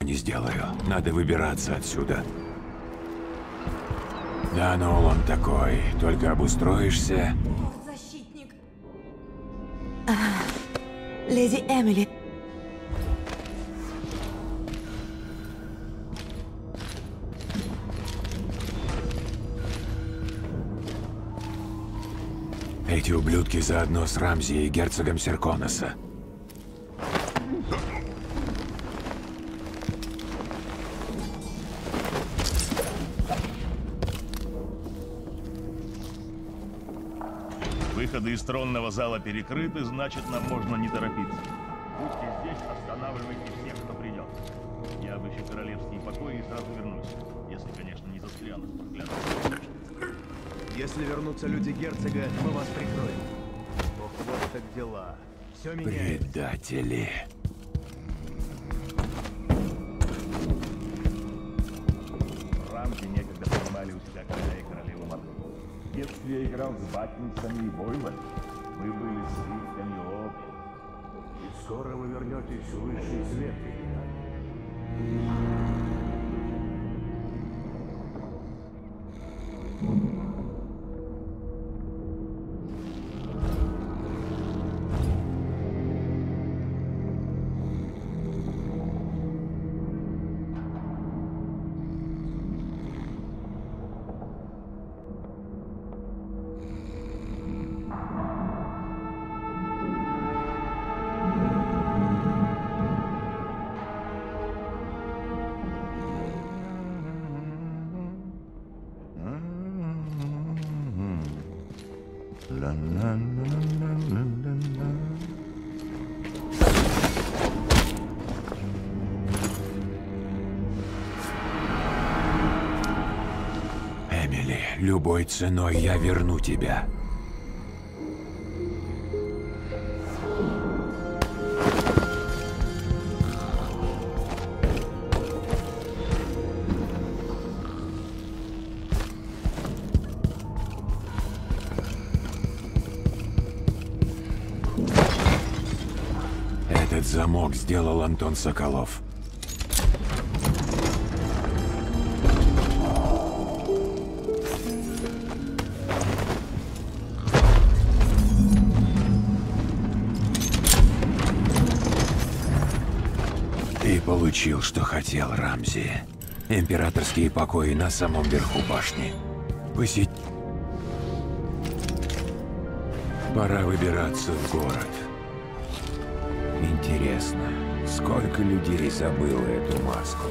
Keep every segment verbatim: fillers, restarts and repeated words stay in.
Не сделаю. Надо выбираться отсюда. Да, ну он такой. Только обустроишься. Защитник. А, леди Эмили. Эти ублюдки заодно с Рамзи и герцогом Серконоса. Выходы из тронного зала перекрыты, значит, нам можно не торопиться. Будьте здесь, останавливайте всех, кто придет. Я обыщу королевские покои и сразу вернусь. Если, конечно, не застряну с проклятым. Если вернутся люди герцога, мы вас прикроем. Ох, вот так дела. Все меняется. Предатели. Рамки некогда принимали у себя короля и королеву Мордовии. В детстве я играл с Баттинсами и Бойлами. Вы были сливками обе. И скоро вы вернетесь в высший свет, капитан. Эмили, любой ценой я верну тебя. Этот замок сделал Антон Соколов. Ты получил, что хотел, Рамзи. Императорские покои на самом верху башни. Посеть. Пора выбираться в город. Интересно, сколько людей забыло эту маску?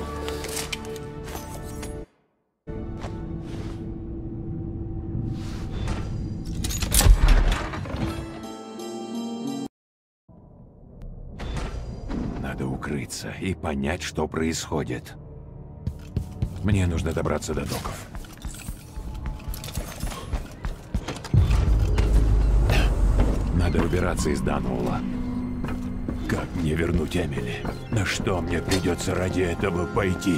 Надо укрыться и понять, что происходит. Мне нужно добраться до доков. Надо убираться из Дануола. Как мне вернуть Эмили? На что мне придется ради этого пойти?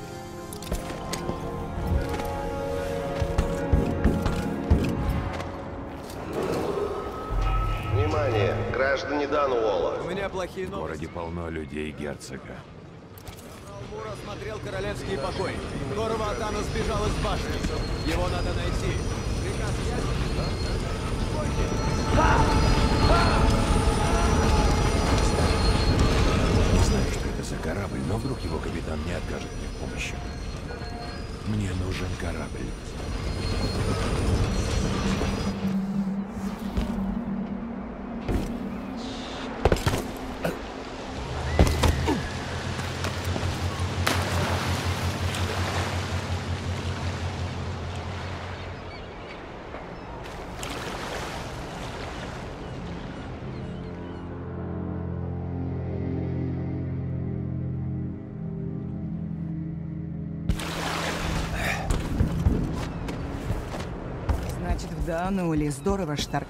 Внимание, граждане Дануола. У меня плохие В новости. городе полно людей герцога. Мур осмотрел королевские покои. Корва Атана сбежал из башни. Его надо найти. Приказ ясен? Не знаю, что это за корабль, но вдруг его капитан не откажет мне в помощи. Мне нужен корабль. Да, ну или здорово, Штар.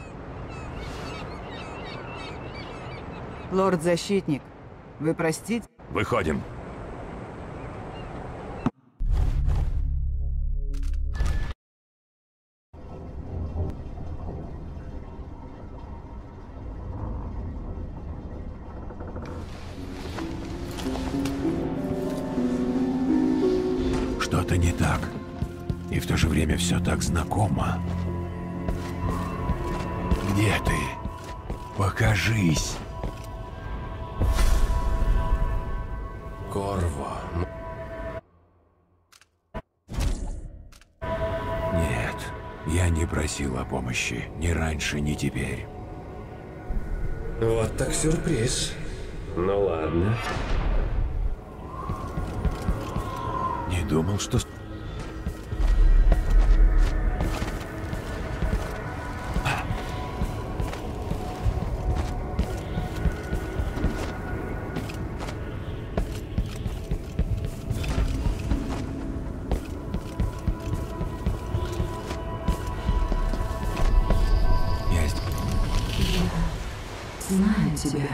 Лорд-защитник, вы простите? Выходим. Что-то не так. И в то же время все так знакомо. Где ты? Покажись. Корво. Нет, я не просил о помощи. Ни раньше, ни теперь. Вот так сюрприз. Ну ладно. Не думал, что... Я здесь. Знаю тебя.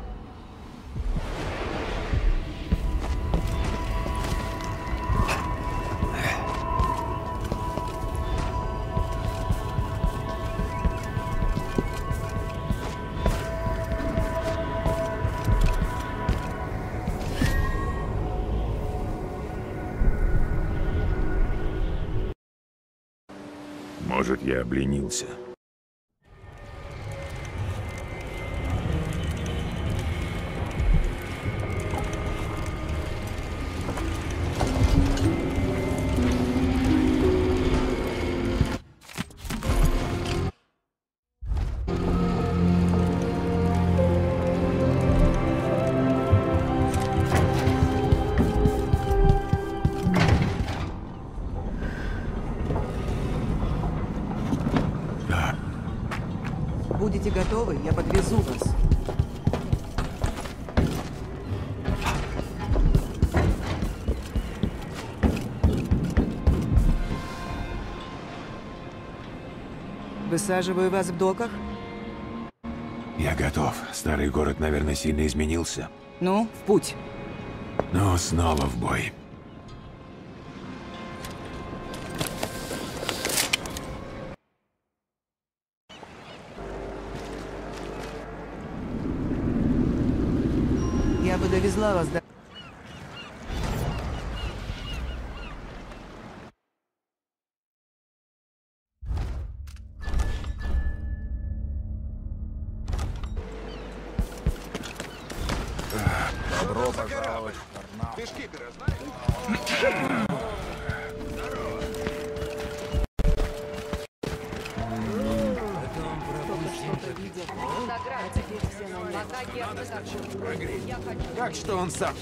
Может, я обленился. Будете готовы, я подвезу вас. Высаживаю вас в доках. Я готов. Старый город, наверное, сильно изменился. Ну, в путь. Но снова в бой. Я бы довезла вас до... Добро пожаловать в Карнал. Ты шкипера знаешь? Как что он сам?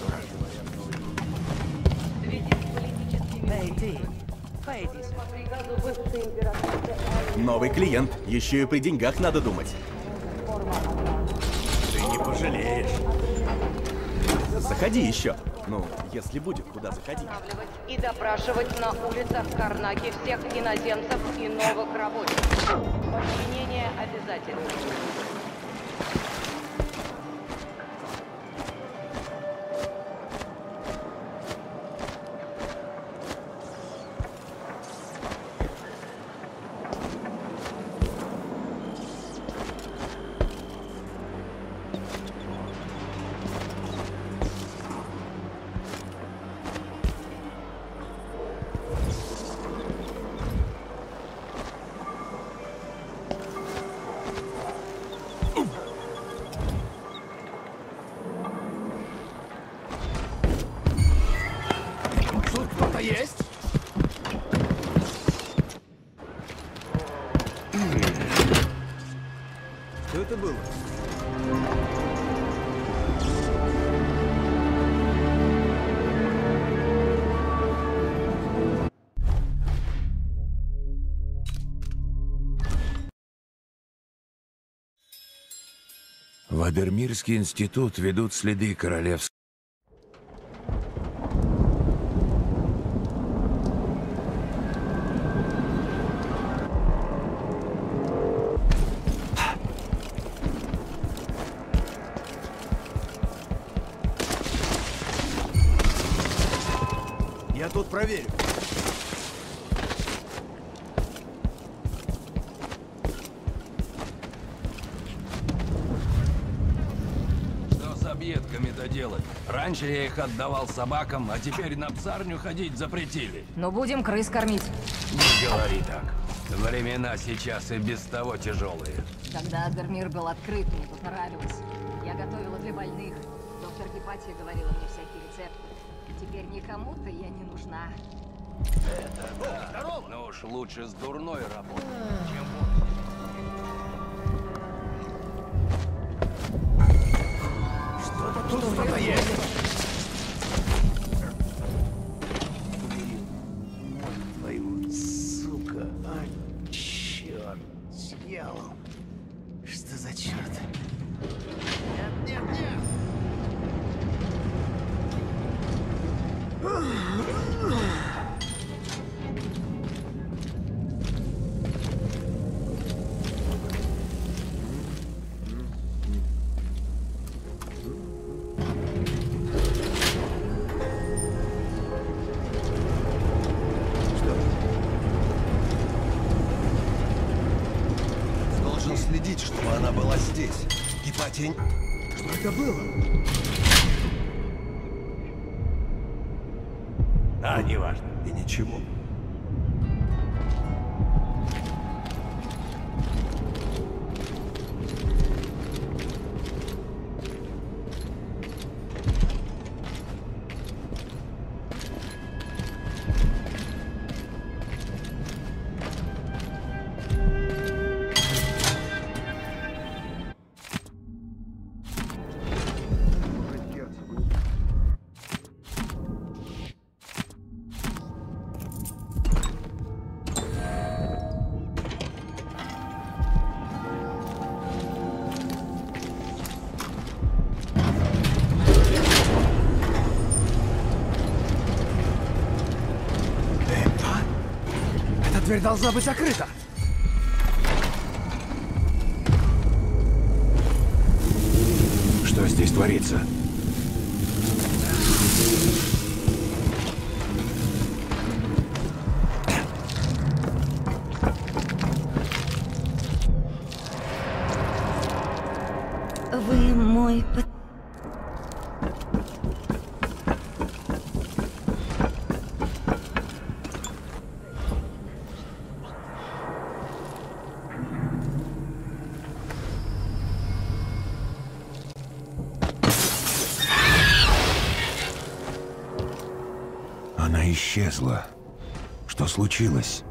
Эй, ты, пойди. Новый клиент. Еще и при деньгах надо думать. Ты не пожалеешь. Заходи еще. Ну, если будет, куда заходить. И допрашивать на улицах Карнаки всех иноземцев и новых рабочих. Подчинение обязательно. Есть? Что это было? В Адермирский институт ведут следы королевского. Я тут проверю. Что с объедками-то делать? Раньше Раньше я их отдавал собакам, а теперь на псарню ходить запретили. Но будем крыс кормить. Не говори так. Времена сейчас и без того тяжелые. Когда Адермир был открыт, мне тут нравилось. Я готовила для больных. Доктор Гепатия говорила мне всякие рецепты. Теперь никому-то я не нужна. Это да. Ну уж лучше с дурной работой, чем Что-то тут что-то есть. Твою, сука. А, черт. Съел. Что за черт? Нет, нет, нет. Должен следить, чтобы она была здесь. Гепатия... Что это было? А, неважно. И ничего. Дверь должна быть закрыта. Что здесь творится? Вы мой... Она исчезла. Что случилось?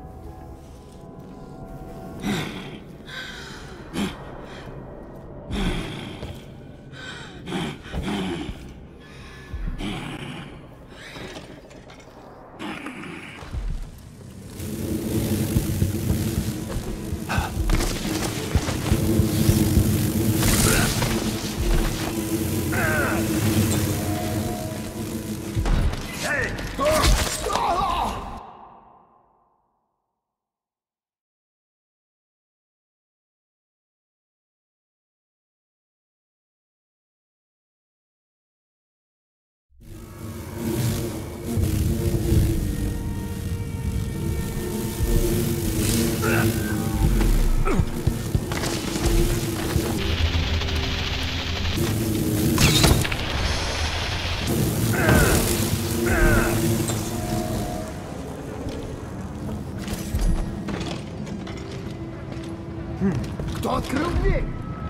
Кто открыл дверь?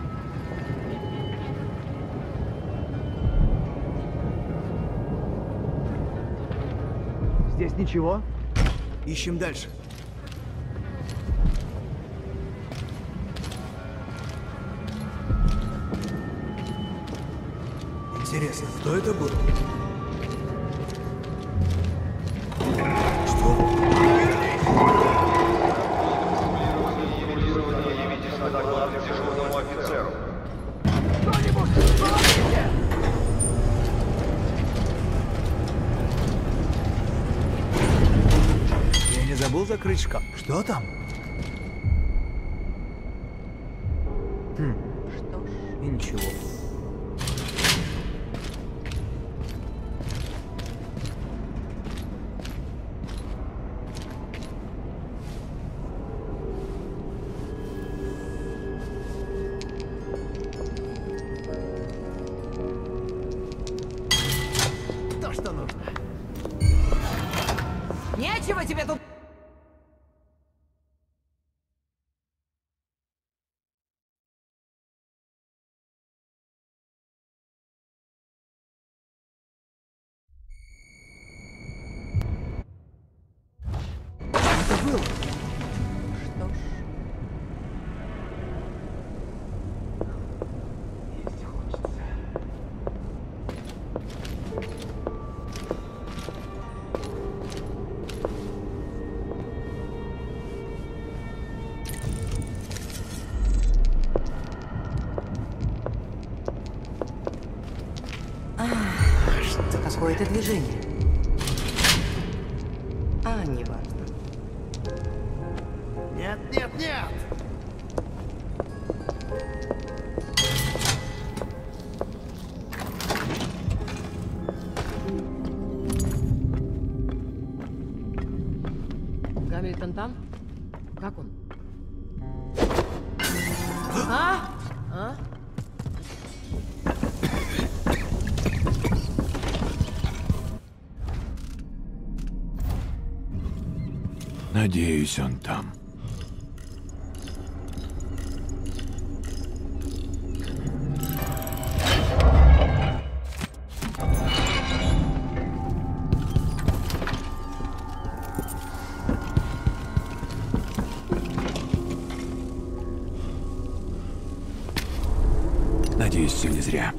Здесь ничего. Ищем дальше. Интересно, кто это был? Забыл закрыть шкаф. Что там? Хм. Что ж. И ничего. Нечего тебе тут... Это было. Что ж... Есть хочется. Какое-то движение. А, не важно. Нет, нет, нет! Гамильтон там? Как он? А? А? Надеюсь, он там. Надеюсь, все не зря.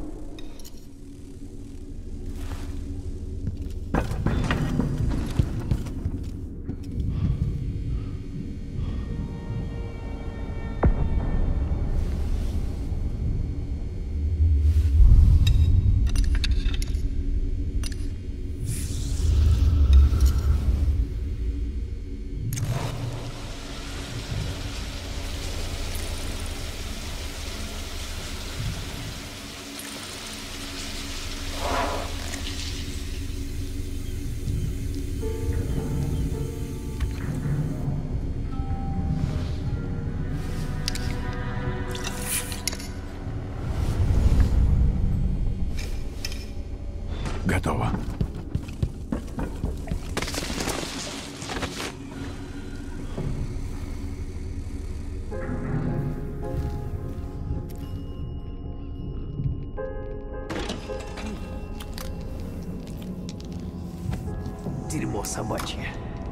Готово. Дерьмо собачье.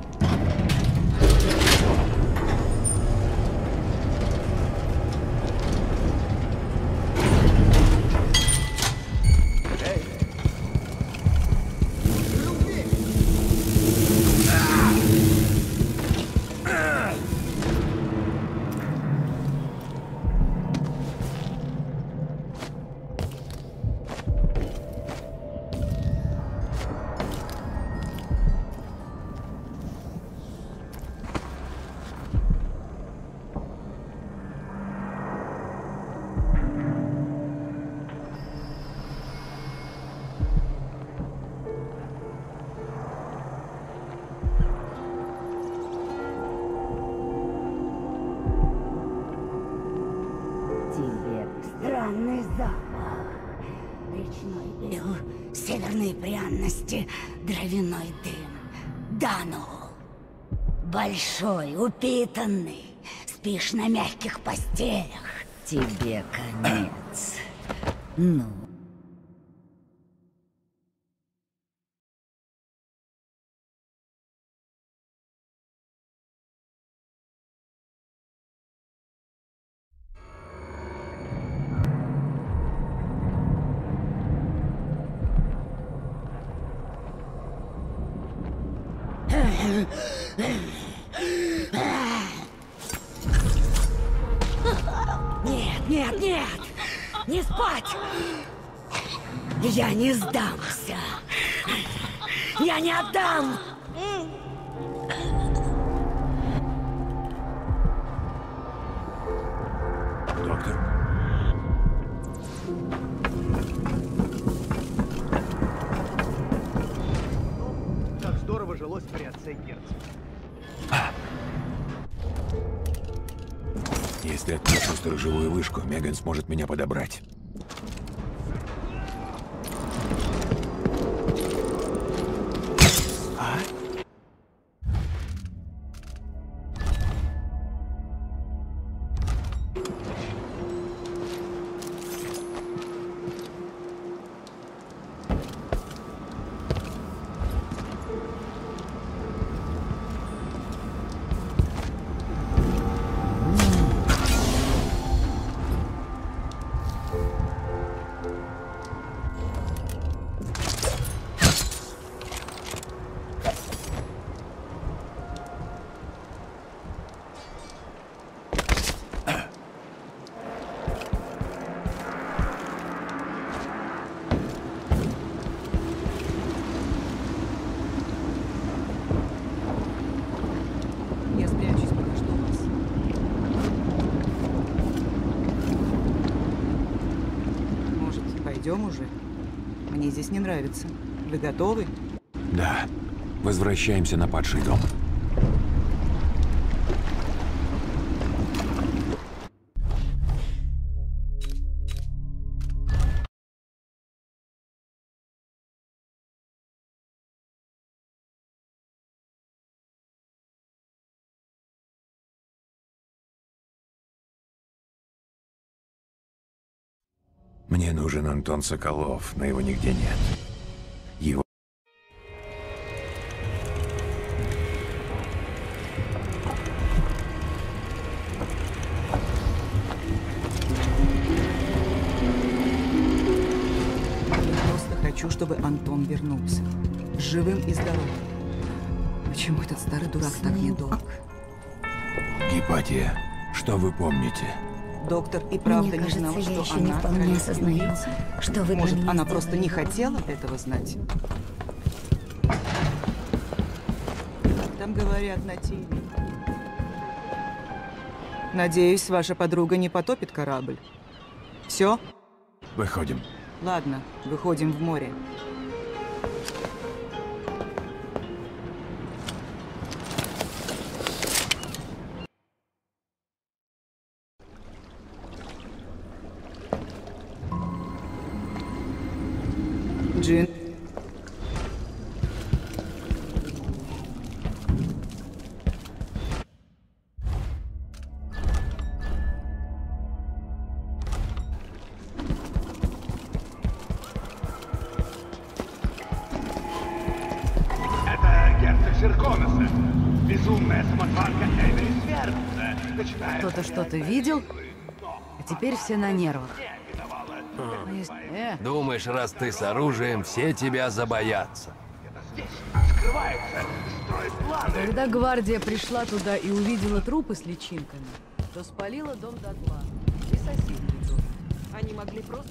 Странный запах. Речной ил, северные пряности, дровяной дым. Данул. Большой, упитанный. Спишь на мягких постелях. Тебе конец. Ну. Нет, нет, нет! Не спать! Я не сдамся! Я не отдам! Доктор? Как здорово жилось при отце Герцога. Если отключу сторожевую вышку, Меган сможет меня подобрать. Идем уже. Мне здесь не нравится. Вы готовы? Да. Возвращаемся на падший дом. Мне нужен Антон Соколов, но его нигде нет. Его... Я просто хочу, чтобы Антон вернулся. Живым и здоровым. Почему этот старый дурак так недолг? Гипатия, что вы помните? Доктор и правда Мне не кажется, знала, я что еще она не вполне королевский осознаю, убийца. что вы Может, для меня она просто не сделали. хотела этого знать? Как там говорят на теле? Надеюсь, ваша подруга не потопит корабль. Все? Выходим. Ладно, выходим в море. Джин. Это герцог Серконеса. Безумная самозванка Эвери Свердца. Начинает... Кто-то что-то видел, а теперь все на нервах. Э, Думаешь, раз ты с оружием, все тебя забоятся? Скрывается, строит планы. Когда гвардия пришла туда и увидела трупы с личинками, то спалила дом дотла. И соседи тоже. Они могли просто...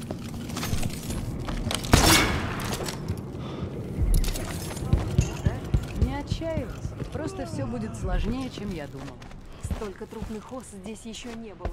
Не отчаивайся. Просто все будет сложнее, чем я думал. Столько трупных ос здесь еще не было.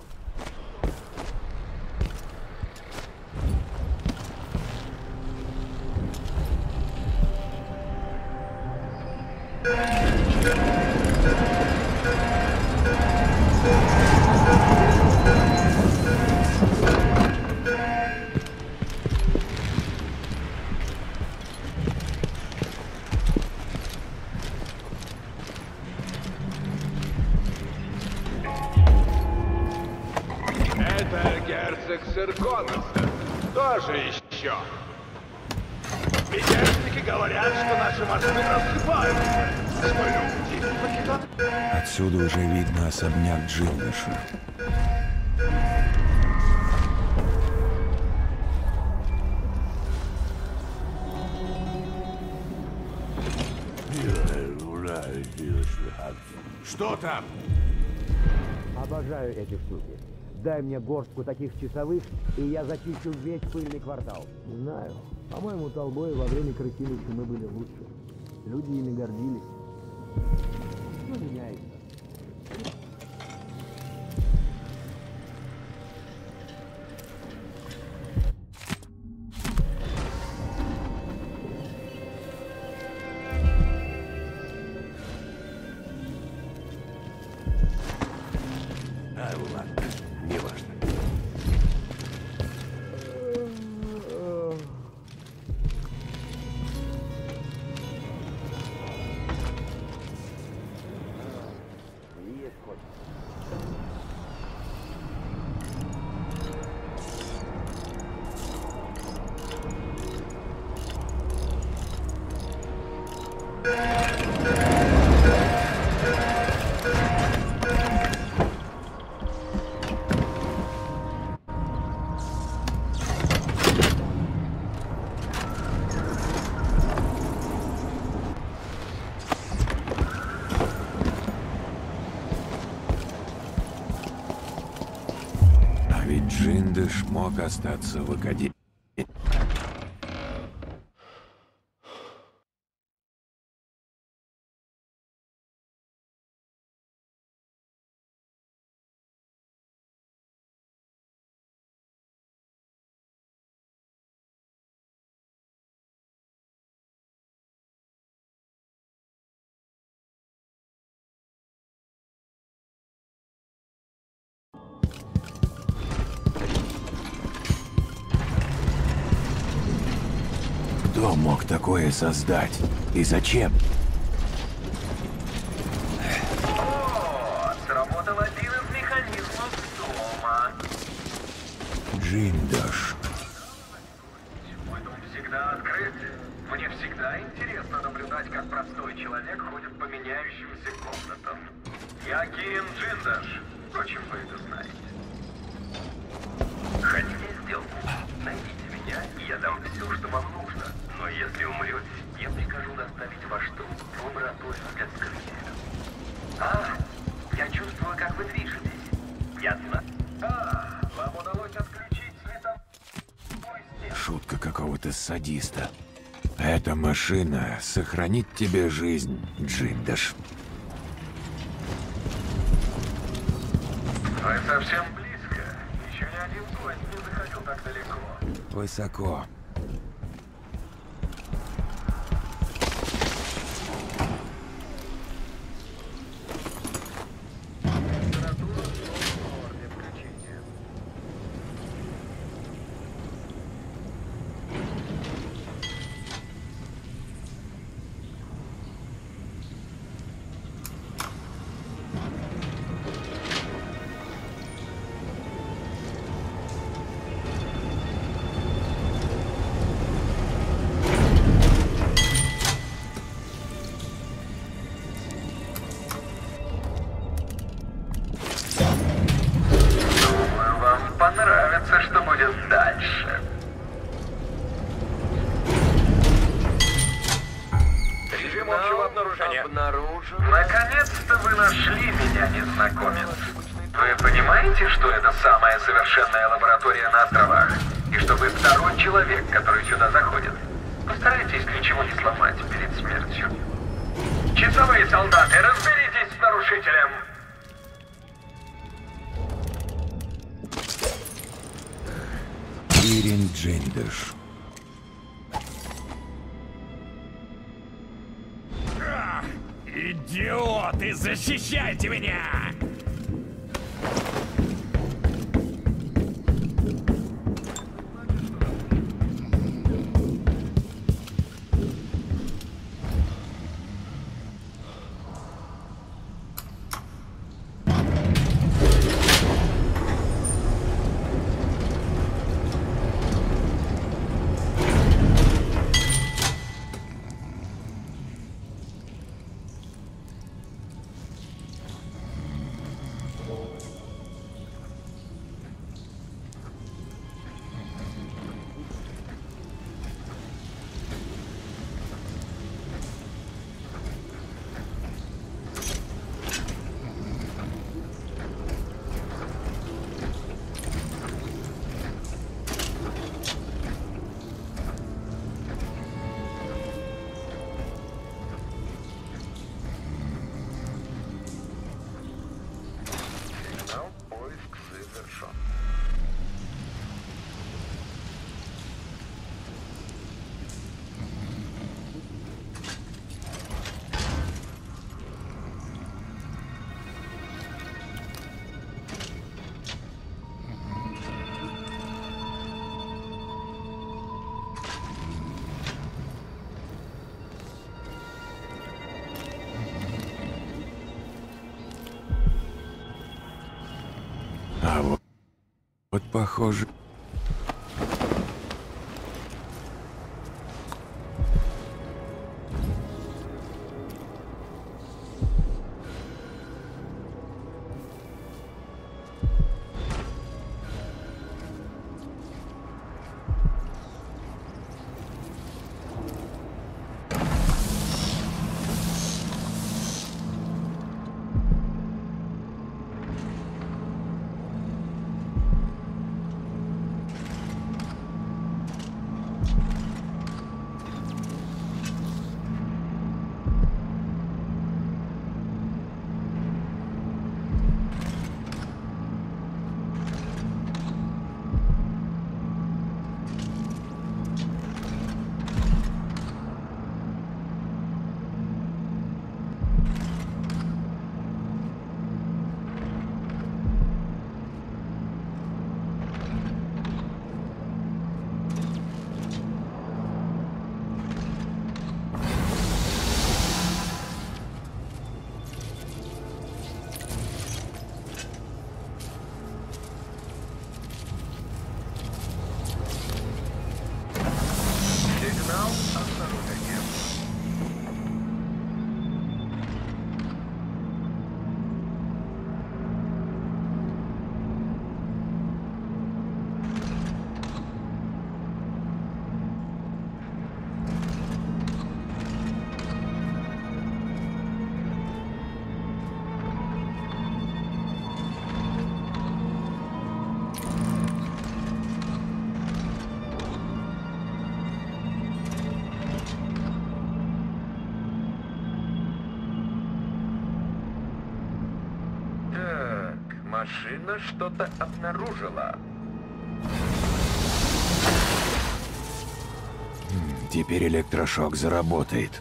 Это герцог Серконеса. Тоже еще. Мятежники говорят, что наши мосты рассыпаются. Что люди покидают? Отсюда уже видно особняк Джиндыша. Что там? Обожаю эти штуки. Дай мне горстку таких часовых, и я зачищу весь пыльный квартал. Знаю. По-моему, толбой во время крысилища мы были лучше. Люди ими гордились. Ну, меняется. А, ладно, неважно. А ведь Джиндыш мог остаться в Академии. Кто мог такое создать? И зачем? О, сработал один из механизмов дома. Джиндаш. Мой дом всегда открыт. Мне всегда интересно наблюдать, как простой человек ходит по меняющимся комнатам. Я Кирин Джиндаш. Впрочем, вы это знаете. Хотите сделку? Найдите меня, и я дам все, что вам нужно. Но если умрете, я прикажу доставить ваш труп в лабораторию для вскрытия. А, я чувствую, как вы движетесь. Я знаю. А, вам удалось отключить световой стен. Шутка какого-то садиста. Эта машина сохранит тебе жизнь, Джиндаш. Вы совсем близко. Еще ни один гость не заходил так далеко. Высоко. Понравится, что будет дальше. Режим общего обнаружения. Обнаружен. Наконец-то вы нашли меня, незнакомец. Вы понимаете, что это самая совершенная лаборатория на островах? И что вы второй человек, который сюда заходит? Постарайтесь ничего не сломать перед смертью. Часовые солдаты, разберитесь с нарушителем. Кирин Джиндаш. Идиоты, защищайте меня! А вот, вот похоже... Машина что-то обнаружила. Теперь электрошок заработает.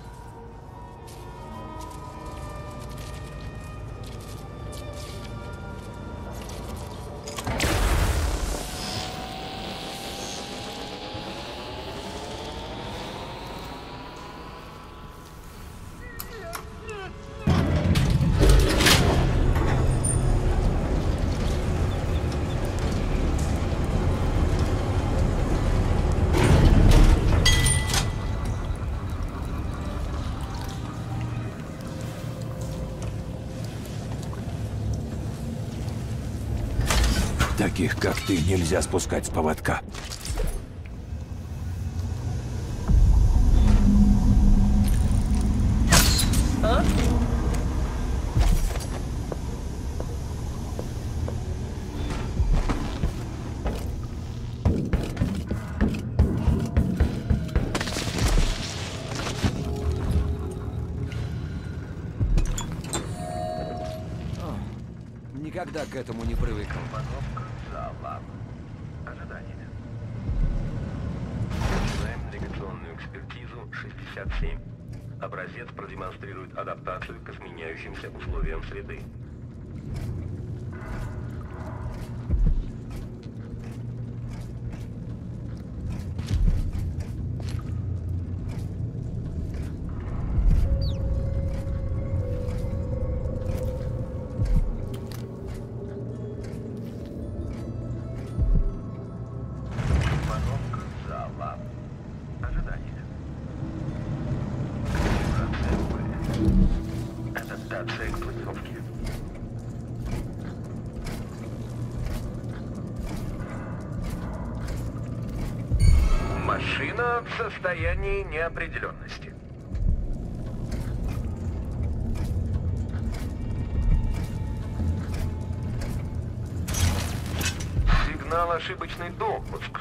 Таких, как ты, нельзя спускать с поводка. А? Никогда к этому не привыкал. Ожидание. Начинаем навигационную экспертизу шестьдесят семь. Образец продемонстрирует адаптацию к изменяющимся условиям среды. Адаптация к планировке. Машина в состоянии неопределенности. Сигнал ошибочный допуск.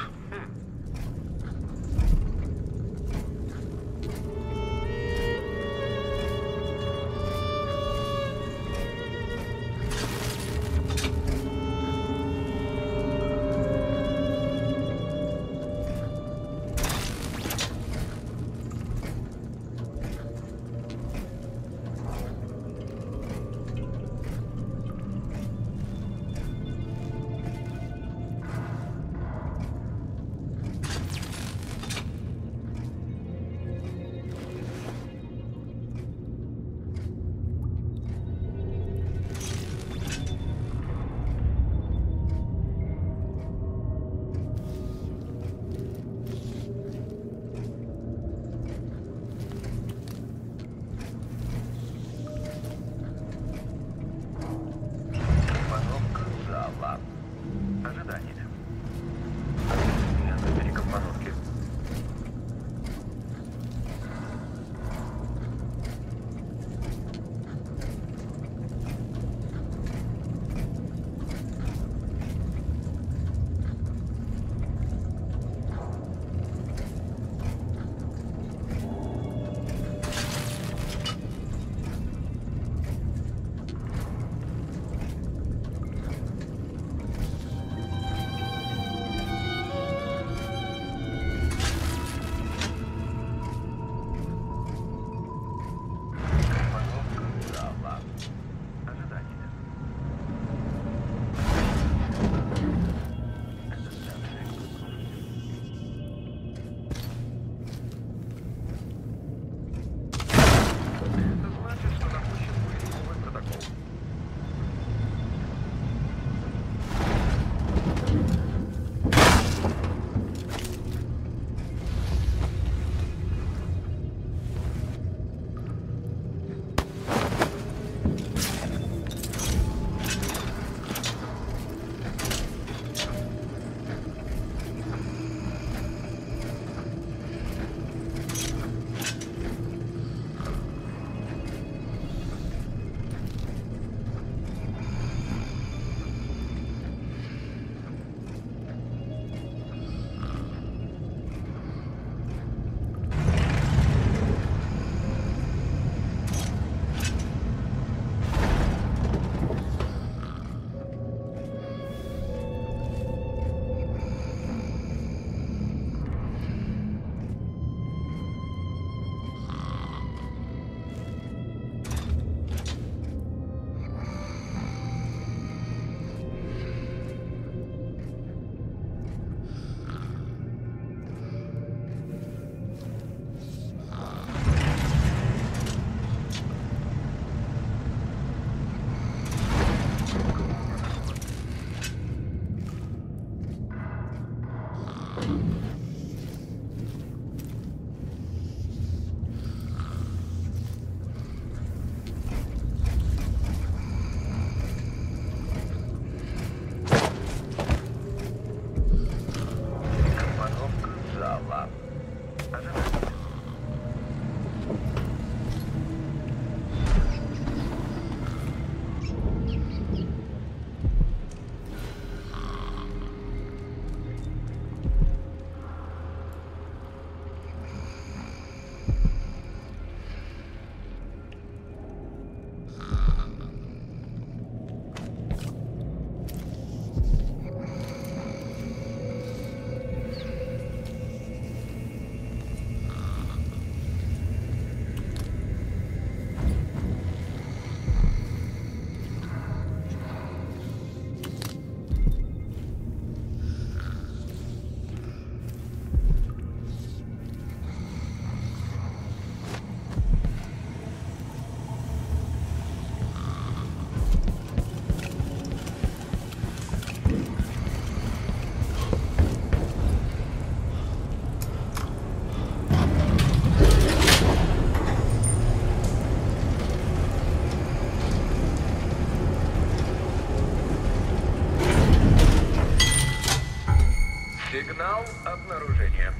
Обнаружение.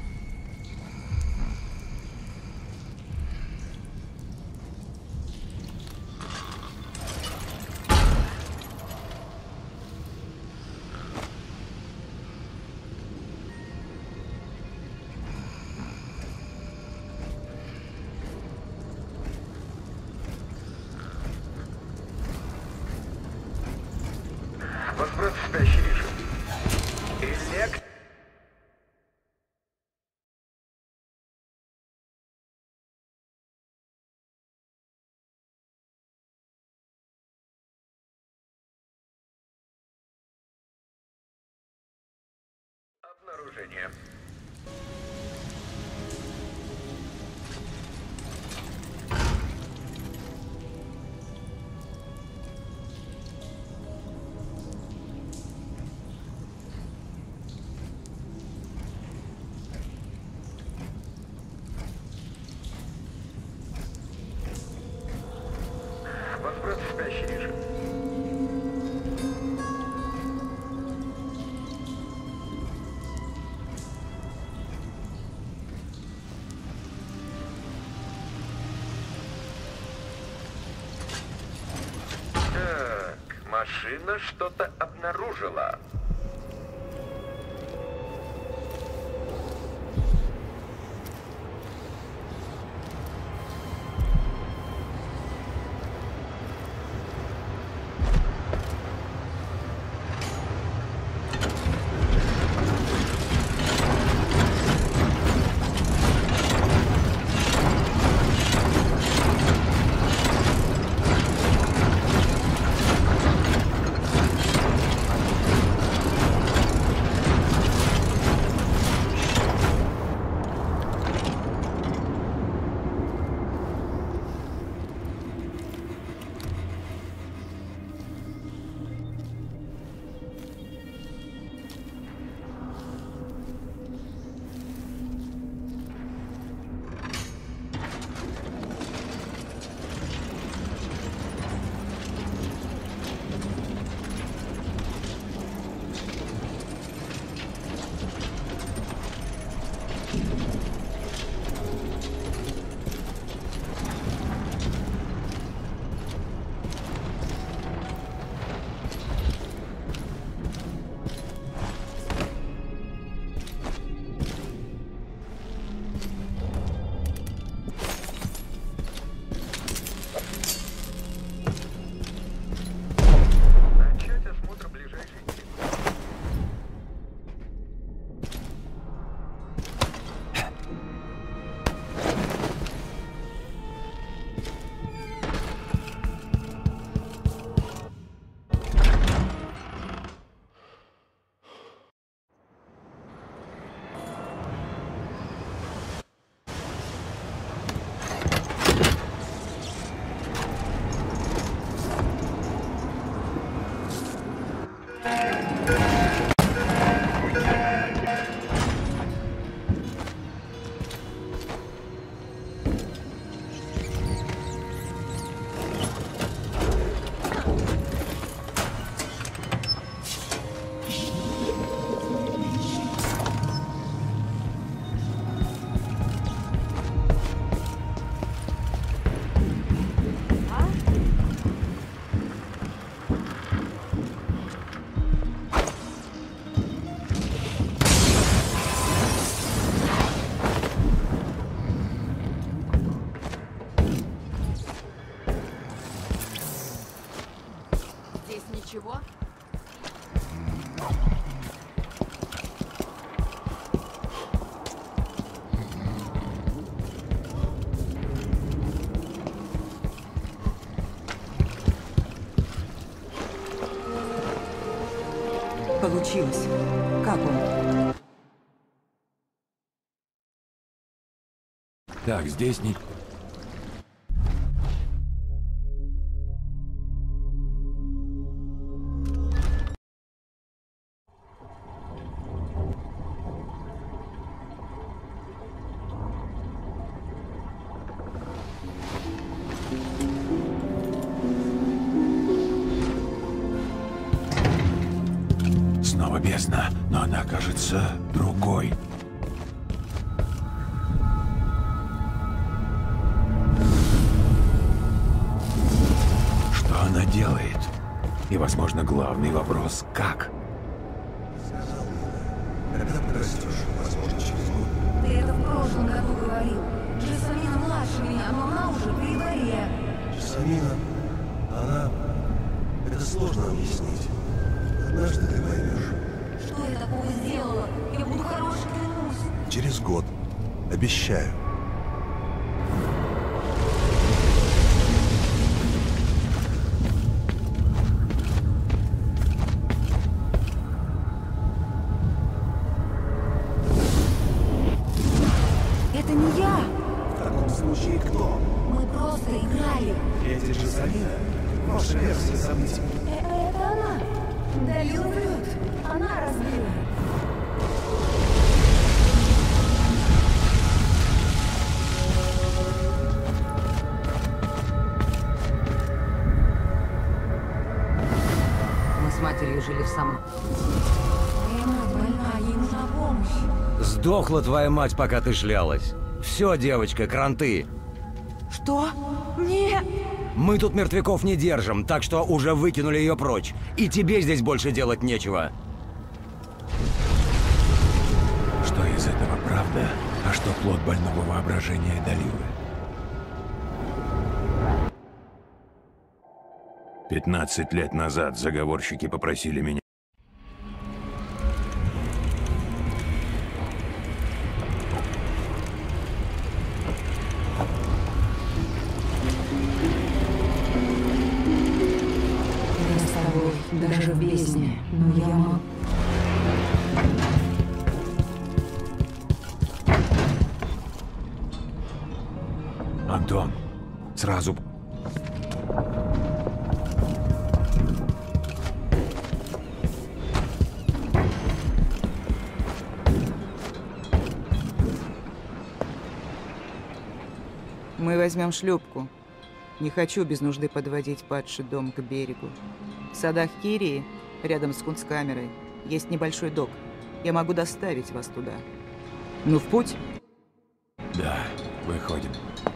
Возврат в спящий режим. Элект... Обнаружение. Возврат в спящий режим. Так, машина что-то обнаружила. Чего? Получилось. Как он? Так, здесь не... Снова бег. Интересно, но она кажется другой. Что она делает? И, возможно, главный вопрос — как? Когда подрастешь, возможно, через год. Ты это в прошлом году говорил. Джессамина младше меня, но она уже при дворе. Джессамина, она... Это сложно объяснить. Однажды ты поймешь. Что я такого сделала? Я буду хорошей, клянусь. Через год. Обещаю. Это не я! В таком случае кто? Мы просто играли. Леди Джессамина? Ваша версия событий. Э это она. Далила врет. Она разбила. Мы с матерью жили в самом... Моя мать больна, ей нужна помощь. Сдохла твоя мать, пока ты шлялась. Все, девочка, кранты. Что? Нет! Мы тут мертвяков не держим, так что уже выкинули ее прочь. И тебе здесь больше делать нечего. Что из этого правда, а что плод больного воображения Далилы? Пятнадцать лет назад заговорщики попросили меня... Даже в бездне, но я могу. Антон, сразу... Мы возьмем шлюпку. Не хочу без нужды подводить падший дом к берегу. В садах Кирии, рядом с кунсткамерой, есть небольшой док. Я могу доставить вас туда. Ну, в путь? Да, выходим.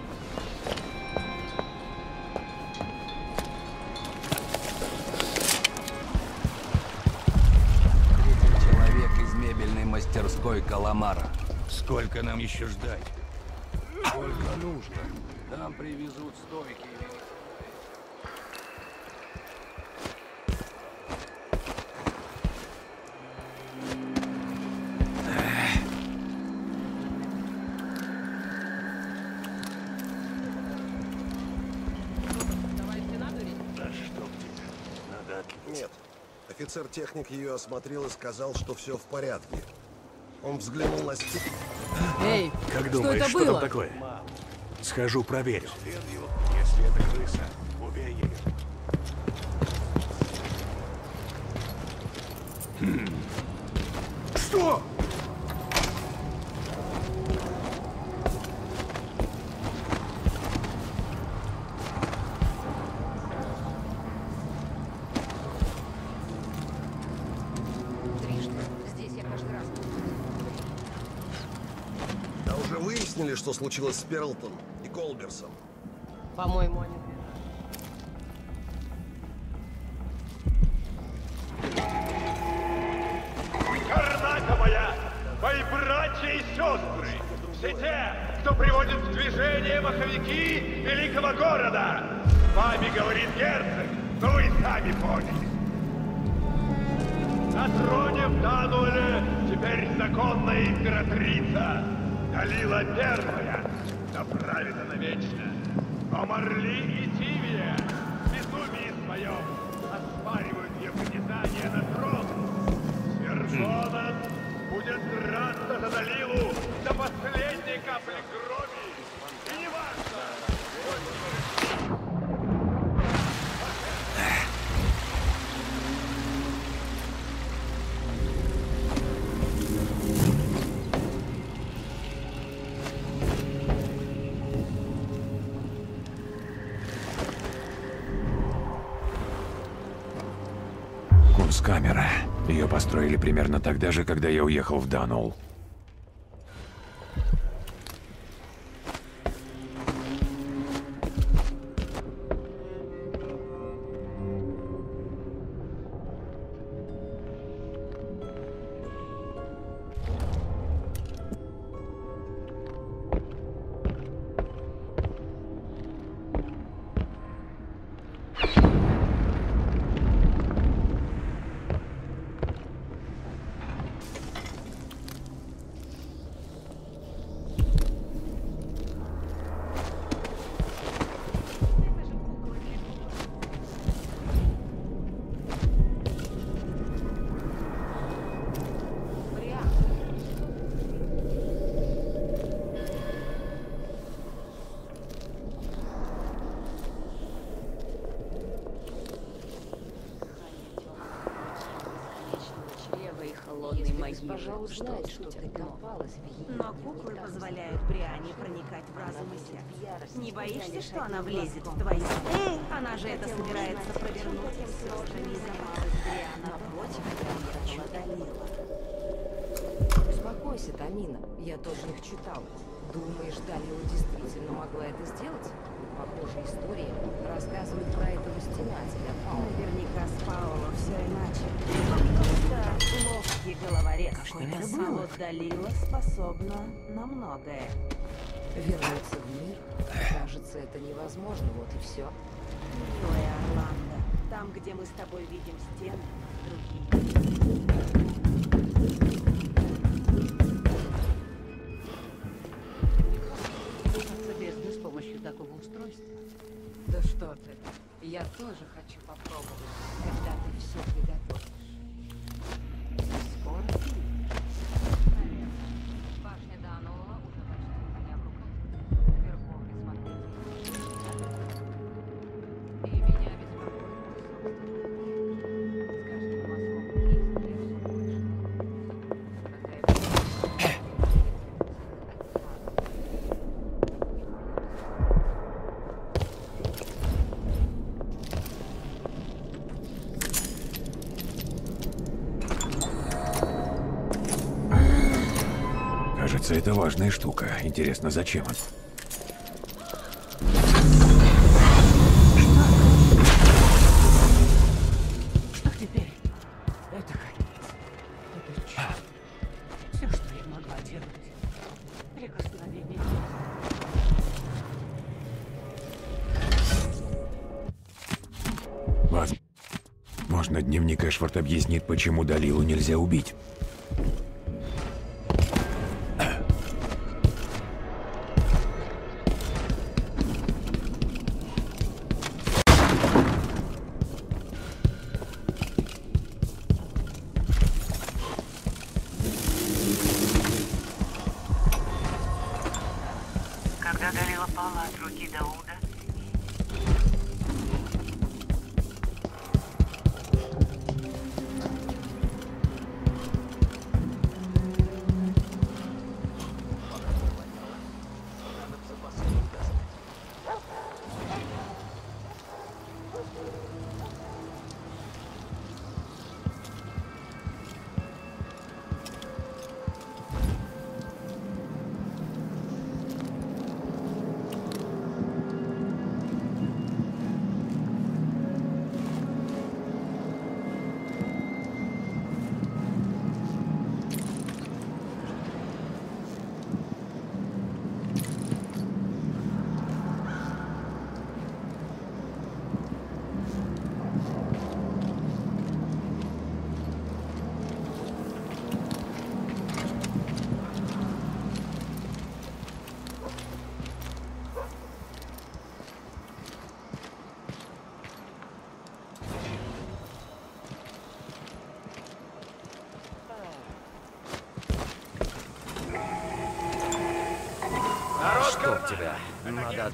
Человек из мебельной мастерской Каламара. Сколько нам еще ждать? Сколько нужно? Нам привезут стойки. Нет. Офицер-техник ее осмотрел и сказал, что все в порядке. Он взглянул на стену. Эй, Как что думаешь, это что было? там такое? Схожу, проверю. Если это крыса, убей ее. Хм. Что? Да уже выяснили, что случилось с Перлтон и Колберсом. По-моему, они... Карнаковая! Мои братья и сестры! Все те, кто приводит в движение маховики великого города! С вами говорит герцог, но вы сами поняли. На троне в Дануэле теперь законная императрица Далила Первая, да правит она вечно. Но Марли и Тивия в безумии своем оспаривают ее притязание на трон. Свершонан будет драться за Далилу до последней капли крови. И не важно, Кунсткамера. Ее построили примерно тогда же, когда я уехал в Дануолл. Госпожа узнает, что ты копалась в ей. Но куклы позволяют Бриане проникать в разум и сердце. Не боишься, что она влезет в твои... Эй, она же это собирается провернуть. Все же не занималась Бриана. Напротив, я Далила. Успокойся, Тамина. Я тоже их читал. Думаешь, Далила действительно могла это сделать? Похожая история рассказывает про этого стенателя. Наверняка с Паоло все иначе. Да, ловкий головорез. А вот Далила способна на многое. Вернуться в мир? Кажется, это невозможно, вот и все. Милая Орландо, там, где мы с тобой видим стены, другие. Бездны с помощью такого устройства. Да что ты, я тоже хочу попробовать, когда ты все приготовишь. Скоро ты. Башня Дануолла уже почти у меня в руках. Верховный смотритель. И меня беспокоит собственный. Скажи, Москва, есть ли все больше? Кажется, это важная штука. Интересно, зачем он? Что теперь? Это конец. Это чудо. Все, что я могла делать. Прикосновение. Возможно, дневник Эшфорд объяснит, почему Далилу нельзя убить. Когда Далила пала от руки Дауда, Чтоб тебя. Надо...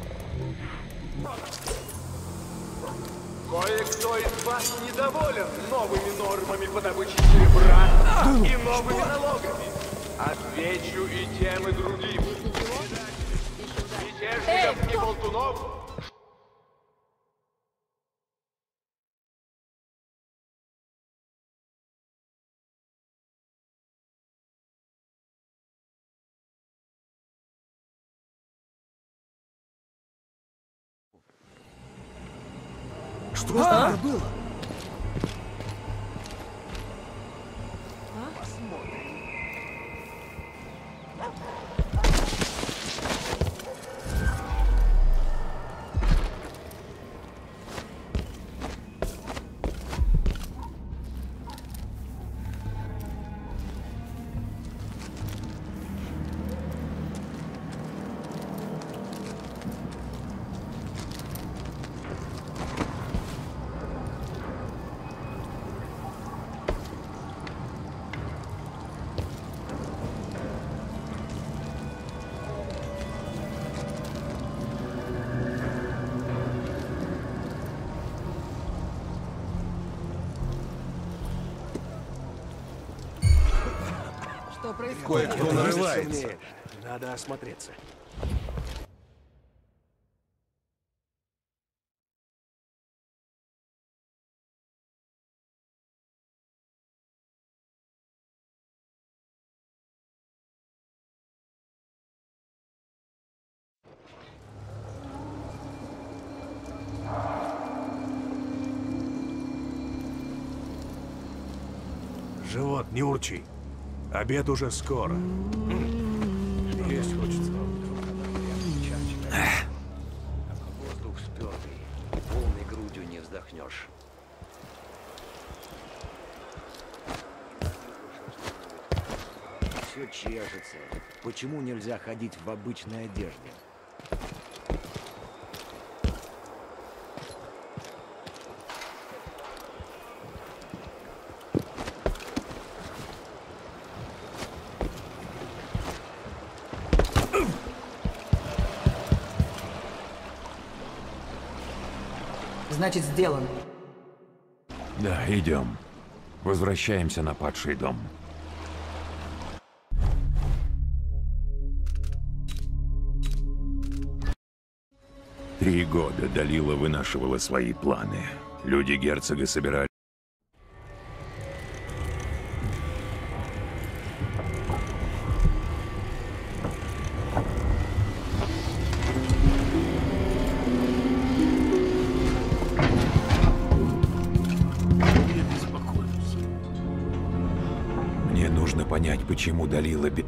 Кое-кто из вас недоволен новыми нормами по добыче серебра и новыми налогами. Отвечу и тем, и другим. Мятежников и болтунов Что а? это было? Что происходит? Кое-кто нарывается. Надо осмотреться. Живот, не урчи. Обед уже скоро. Есть хочется. Воздух спёртый. Полной грудью не вздохнешь. Все чешется. Почему нельзя ходить в обычной одежде? Значит, сделано. Да, идем. Возвращаемся на падший дом. Три года Далила вынашивала свои планы. Люди герцога собирали... Мне нужно понять, почему Далила... бе-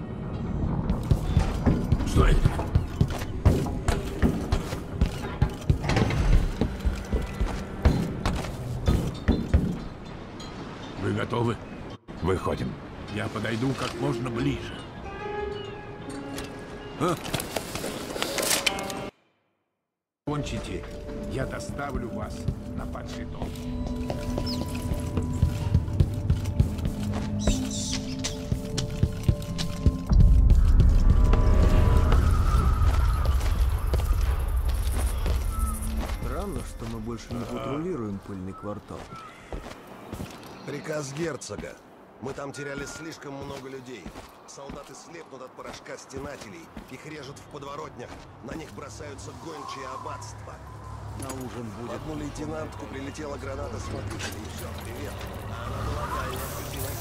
Что это? Вы готовы? Выходим. Я подойду как можно ближе. А? Кончите, я доставлю вас на падший дом. Странно, что мы больше не патрулируем пыльный квартал. Приказ герцога. Мы там теряли слишком много людей. Солдаты слепнут от порошка стенателей. Их режут в подворотнях. На них бросаются гончие аббатства. На ужин будет. В одну лейтенантку прилетела граната смотрителей. И все, привет. А она была тайная кузина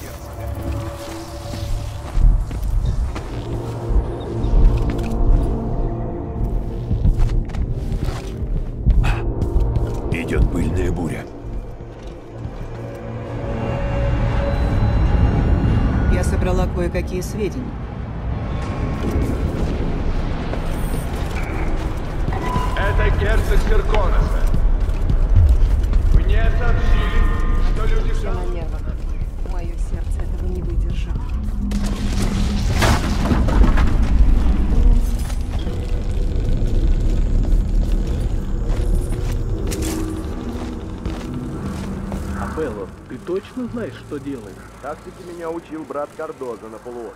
герцога. Идет пыльная буря. Я собрала кое-какие сведения. Это герцог Серконеса. Мне сообщили, что люди... Все на нервах. Мое сердце этого не выдержало. Белло, ты точно знаешь, что делаешь? Тактике меня учил брат Кардоза на полуострове.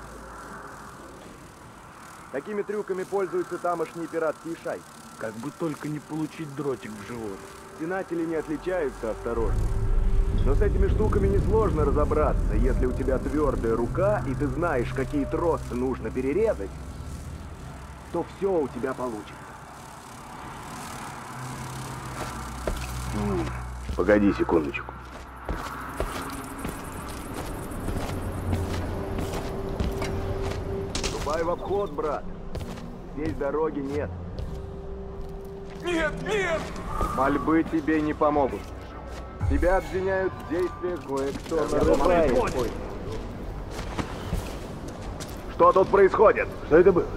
Такими трюками пользуются тамошние пиратские шайки. Как бы только не получить дротик в живот. Стенатели не отличаются осторожностью. Но с этими штуками несложно разобраться, если у тебя твердая рука, и ты знаешь, какие тросы нужно перерезать, то все у тебя получится. Погоди секундочку. Ступай в обход, брат. Здесь дороги нет. Нет! Нет, нет! Мольбы тебе не помогут. Тебя обвиняют в действиях кое-кто нарушает. Что тут происходит? Что это было?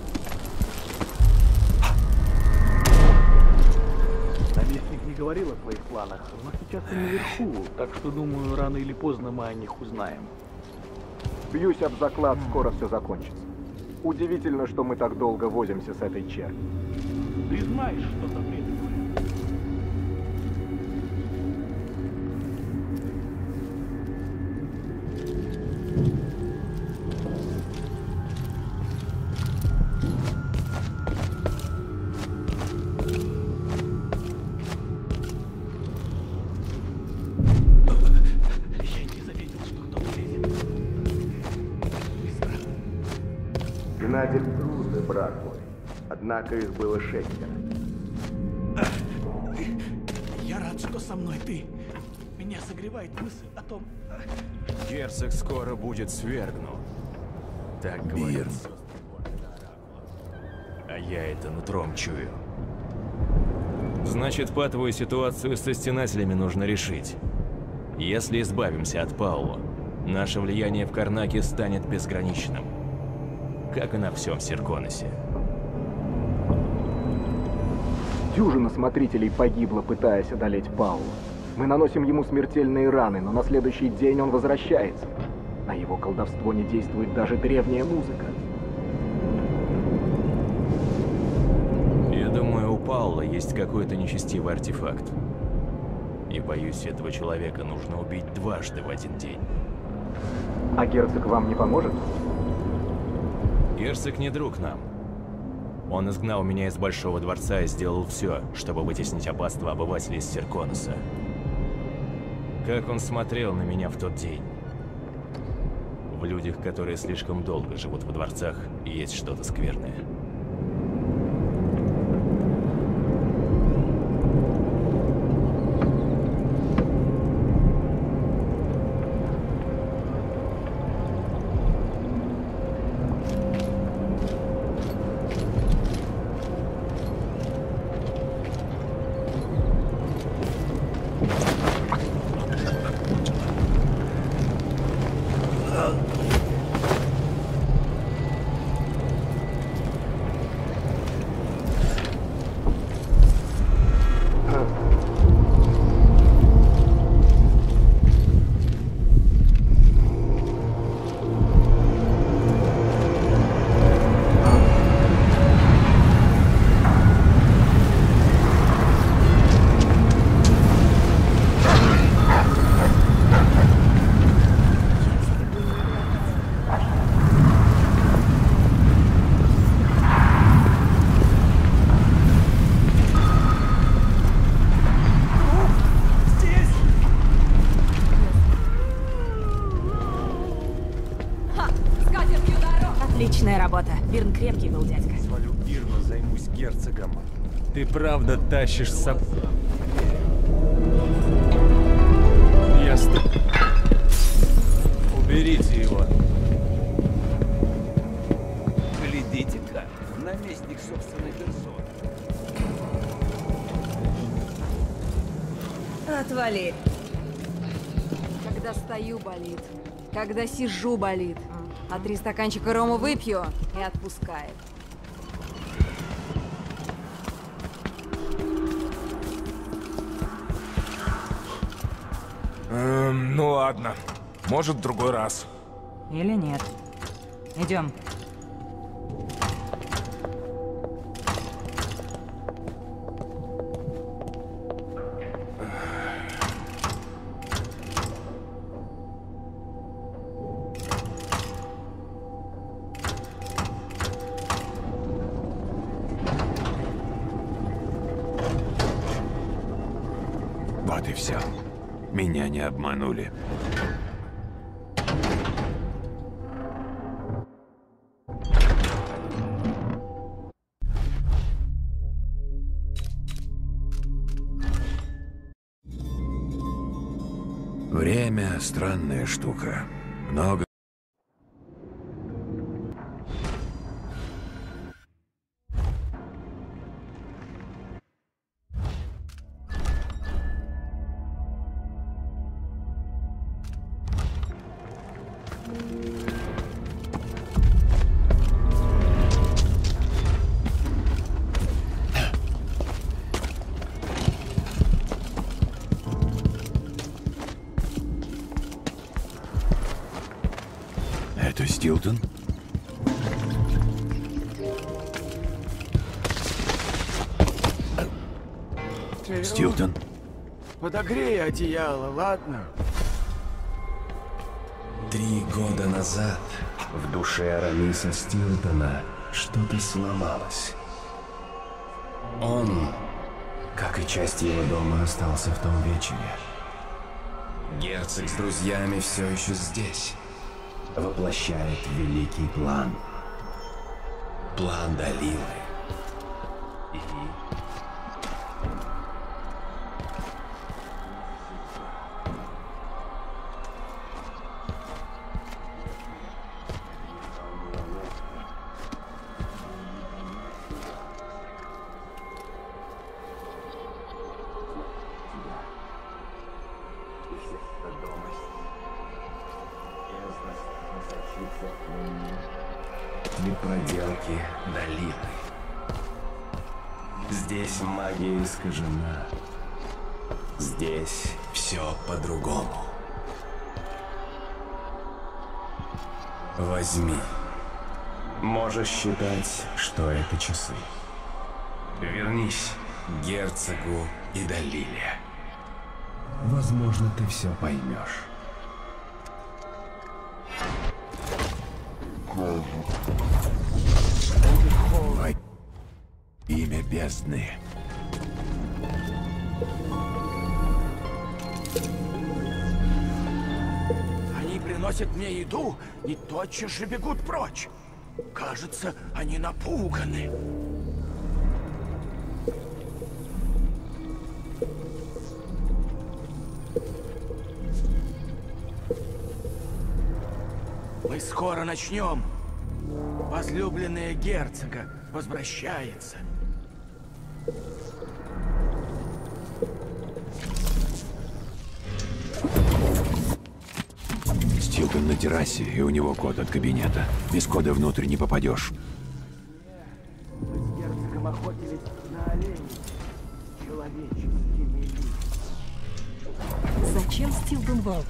Наместник не говорил о своих планах, но сейчас он наверху, так что, думаю, рано или поздно мы о них узнаем. Бьюсь об заклад, скоро все закончится. Удивительно, что мы так долго возимся с этой чернью. Ты знаешь, что там это говорит? Геннадий трудный, брат мой. Однако их было шестеро. Я рад, что со мной ты. Меня согревает мысль о том... Герцог скоро будет свергнут. Так говорит. А я это нутром чую. Значит, патовую ситуацию со стенателями нужно решить. Если избавимся от Паула, наше влияние в Карнаке станет безграничным. Как и на всем Серконосе. Дюжина смотрителей погибла, пытаясь одолеть Паула. Мы наносим ему смертельные раны, но на следующий день он возвращается. На его колдовство не действует даже древняя музыка. Я думаю, у Паула есть какой-то нечестивый артефакт. И боюсь, этого человека нужно убить дважды в один день. А герцог вам не поможет? Герцог не друг нам. Он изгнал меня из Большого дворца и сделал все, чтобы вытеснить аббатство обывателей из Серконоса. Как он смотрел на меня в тот день. В людях, которые слишком долго живут во дворцах, есть что-то скверное. Отличная работа. Бирн крепкий был, дядька. Свалю Бирну, займусь герцогом. Ты правда тащишь с собой? Я ст... Уберите его. Глядите-ка, наместник собственной персоны. Отвали. Когда стою, болит. Когда сижу, болит. А три стаканчика рома выпью и отпускает. Эм, ну ладно. Может, в другой раз. Или нет. Идем. Вот и все. Меня не обманули. Время — странная штука. Много Это Стилтон? Стилтон? Подогрей одеяло, ладно? Три года назад в душе Арамиса Стилтона что-то сломалось. Он, как и часть его дома, остался в том вечере. Герцог с друзьями все еще здесь. Воплощает великий план. План Далилы. И... проделки Далилы. Здесь магия искажена. Здесь все по-другому. Возьми. Можешь считать, что это часы. Вернись к герцогу и Далиле. Возможно, ты все поймешь. Имя бездны. Они приносят мне еду и тотчас же бегут прочь. Кажется, они напуганы. Мы скоро начнем. Возлюбленная герцога возвращается. Стилтон на террасе, и у него код от кабинета. Без кода внутрь не попадешь. Мы с герцогом охотились на оленей человеческими лицами. Зачем Стилтон вал?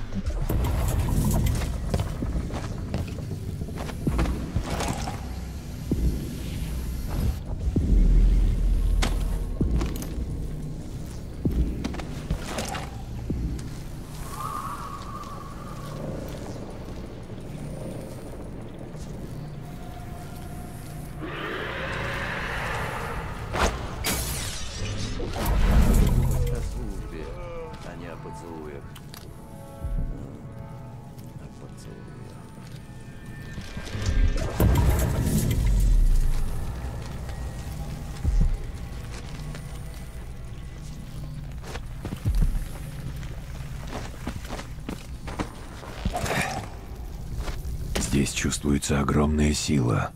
Здесь чувствуется огромная сила.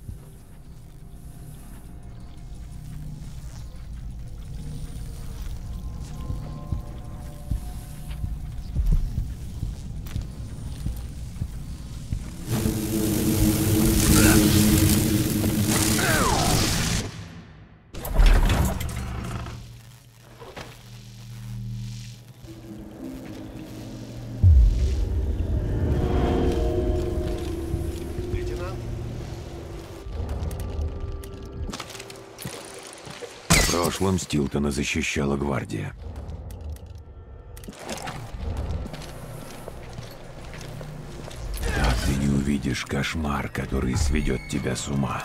В прошлом Стилтона защищала гвардия. Так ты не увидишь кошмар, который сведет тебя с ума.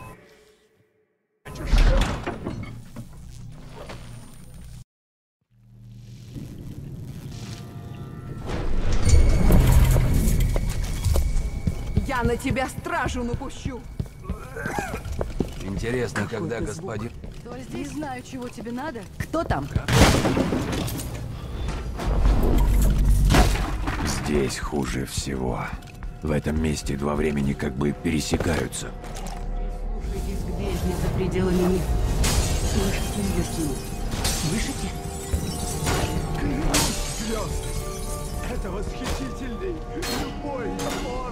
Я на тебя стражу напущу. Интересно, Какой когда ты господин... Кто здесь? Не знаю, чего тебе надо. Кто там? Здесь хуже всего. В этом месте два времени как бы пересекаются. Слушайтесь к бездне за пределами мира. Слышите ее силу? Слышите? Клянусь, звезд! Это восхитительный любой набор!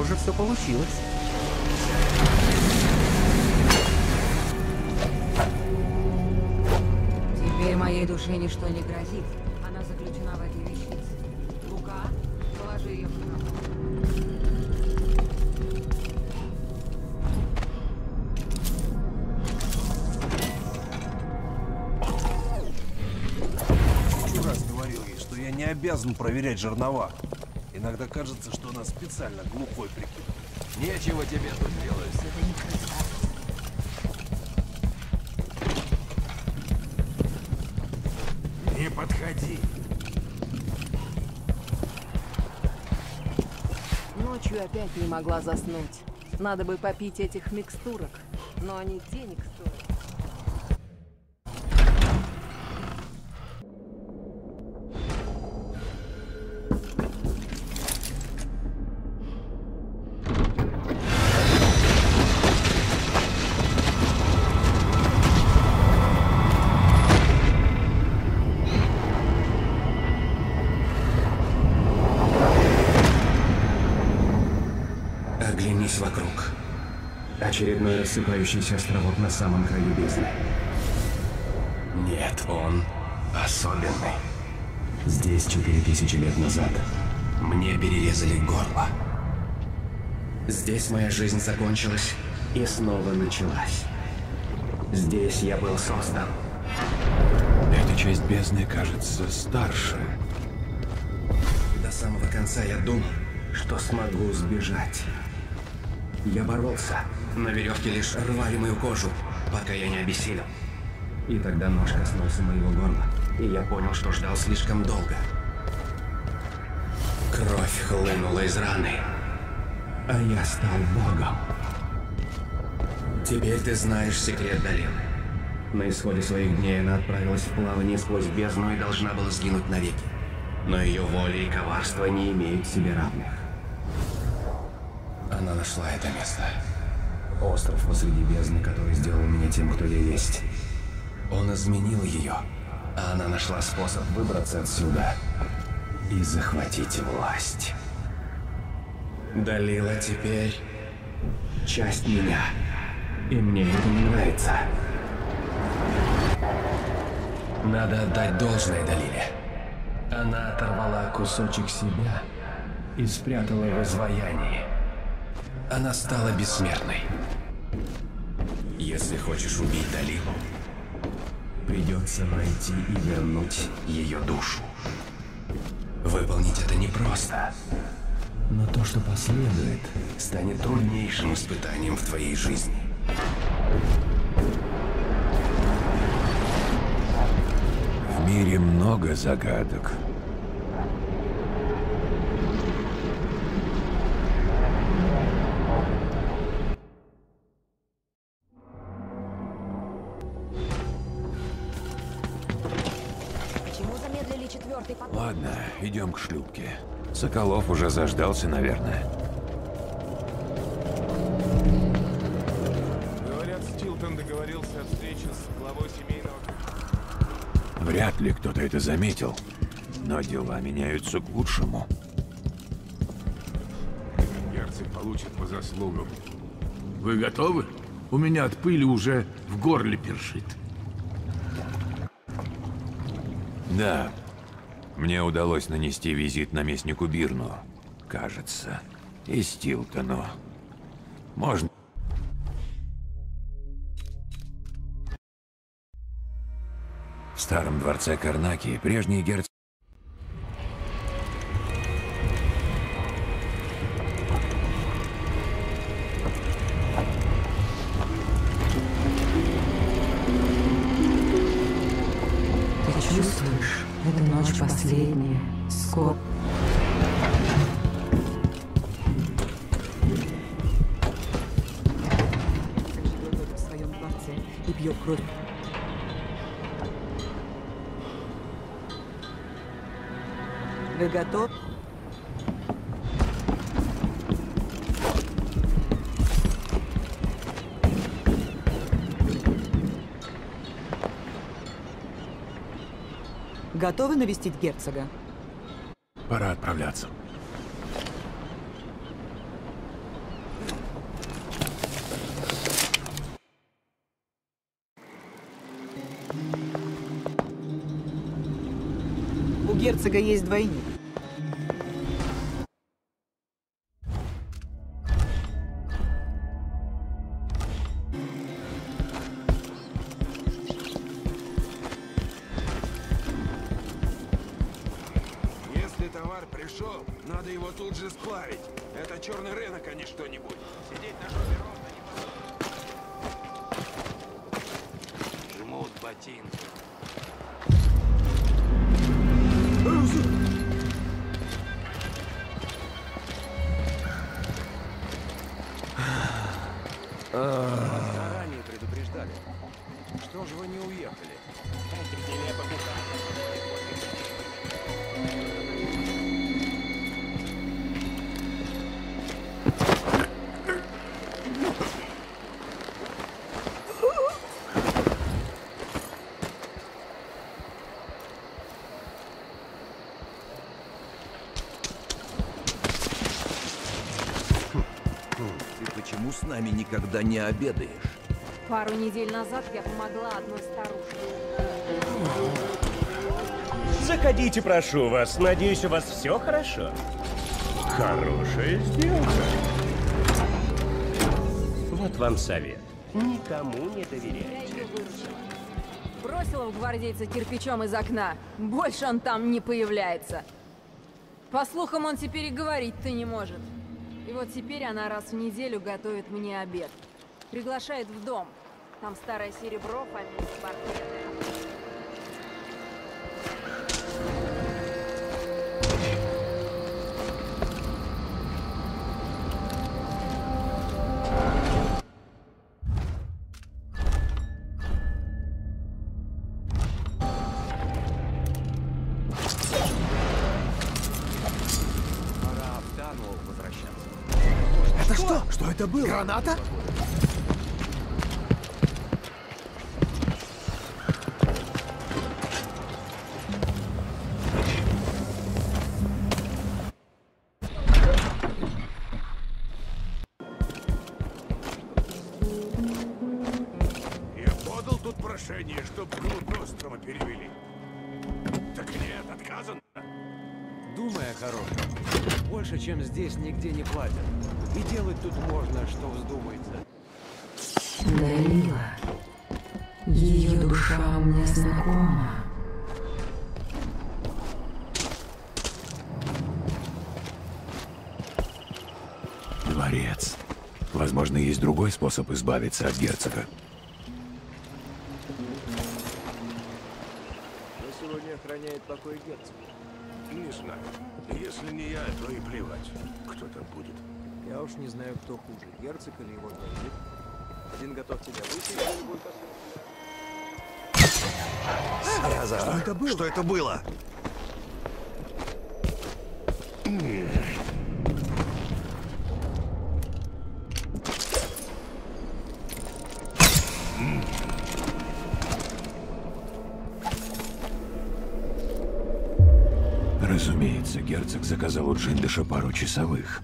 Похоже, все получилось. Теперь моей душе ничто не грозит. Она заключена в этой вещице. Лука, положи ее в гроб. Тысячу раз говорил ей, что я не обязан проверять жернова. Иногда кажется, что она специально глупой прикидывает. Нечего тебе тут делать. Это не крыса. Не подходи. Ночью опять не могла заснуть. Надо бы попить этих микстурок, но они денег стоят. Оглянись вокруг. Очередной рассыпающийся островок на самом краю бездны. Нет, он особенный. Здесь четыре тысячи лет назад мне перерезали горло. Здесь моя жизнь закончилась и снова началась. Здесь я был создан. Эта часть бездны кажется старше. До самого конца я думал, что смогу сбежать. Я боролся, но веревки лишь рвали мою кожу, пока я не обессилел. И тогда нож коснулся моего горла, и я понял, что ждал слишком долго. Кровь хлынула из раны, а я стал богом. Теперь ты знаешь секрет Далилы. На исходе своих дней она отправилась в плавание сквозь бездну и должна была сгинуть навеки. Но ее воля и коварство не имеют себе равных. Она нашла это место. Остров посреди бездны, который сделал меня тем, кто я есть. Он изменил ее, а она нашла способ выбраться отсюда и захватить власть. Далила теперь часть меня, и мне это не нравится. Надо отдать должное Далиле. Она оторвала кусочек себя и спрятала в изваянии. Она стала бессмертной. Если хочешь убить Далилу, придется найти и вернуть ее душу. Выполнить это непросто, но то, что последует, станет труднейшим испытанием в твоей жизни. В мире много загадок. Почему замедлили четвертый поток? Ладно, идем к шлюпке. Соколов уже заждался, наверное. Говорят, Стилтон договорился о встрече с главой семейного... Вряд ли кто-то это заметил, но дела меняются к лучшему. Герцог получит по заслугам. Вы готовы? У меня от пыли уже в горле першит. Да, мне удалось нанести визит наместнику Бирну, кажется, и Стилтону. Можно... В старом дворце Карнаки прежний герцог... Ты чувствуешь? Эта ночь последняя. Скоро. В своем дворце и пьет кровь. Вы готовы? Готовы навестить герцога? Пора отправляться. герцога есть двойник. Если товар пришел, надо его тут же сплавить. Это черный рынок, а не что-нибудь. Сидеть на жопе ровно не Жмут ботинки. Заранее предупреждали. Что же вы не уехали? Ты почему с нами никогда не обедаешь? Пару недель назад я помогла одной старушке. Заходите, прошу вас. Надеюсь, у вас все хорошо. Хорошая сделка. Вот вам совет. Никому не доверяйте. Бросила в гвардейца кирпичом из окна. Больше он там не появляется. По слухам, он теперь и говорить-то не может. И вот теперь она раз в неделю готовит мне обед. Приглашает в дом. Там старое серебро, фамильные портреты. Пора в Дануолл возвращаться. Это что? Что это было? Граната? Я подал тут прошение, чтобы Клуб Нострома перевели. Так нет, отказано. Думай о хорошем. Больше, чем здесь, нигде не платят. И делать тут можно, что вздумается. Далила. Ее душа мне знакома. Дворец. Возможно, есть другой способ избавиться от герцога. Кто сегодня охраняет покой герцога? Не знаю. Если не я, то и плевать, кто там будет. Я уж не знаю, кто хуже, герцог или его двойник. Один готов тебя выйти, другой будет послушать. Зараза! Что это было? Что это было? Разумеется, герцог заказал у Джиндыша пару часовых.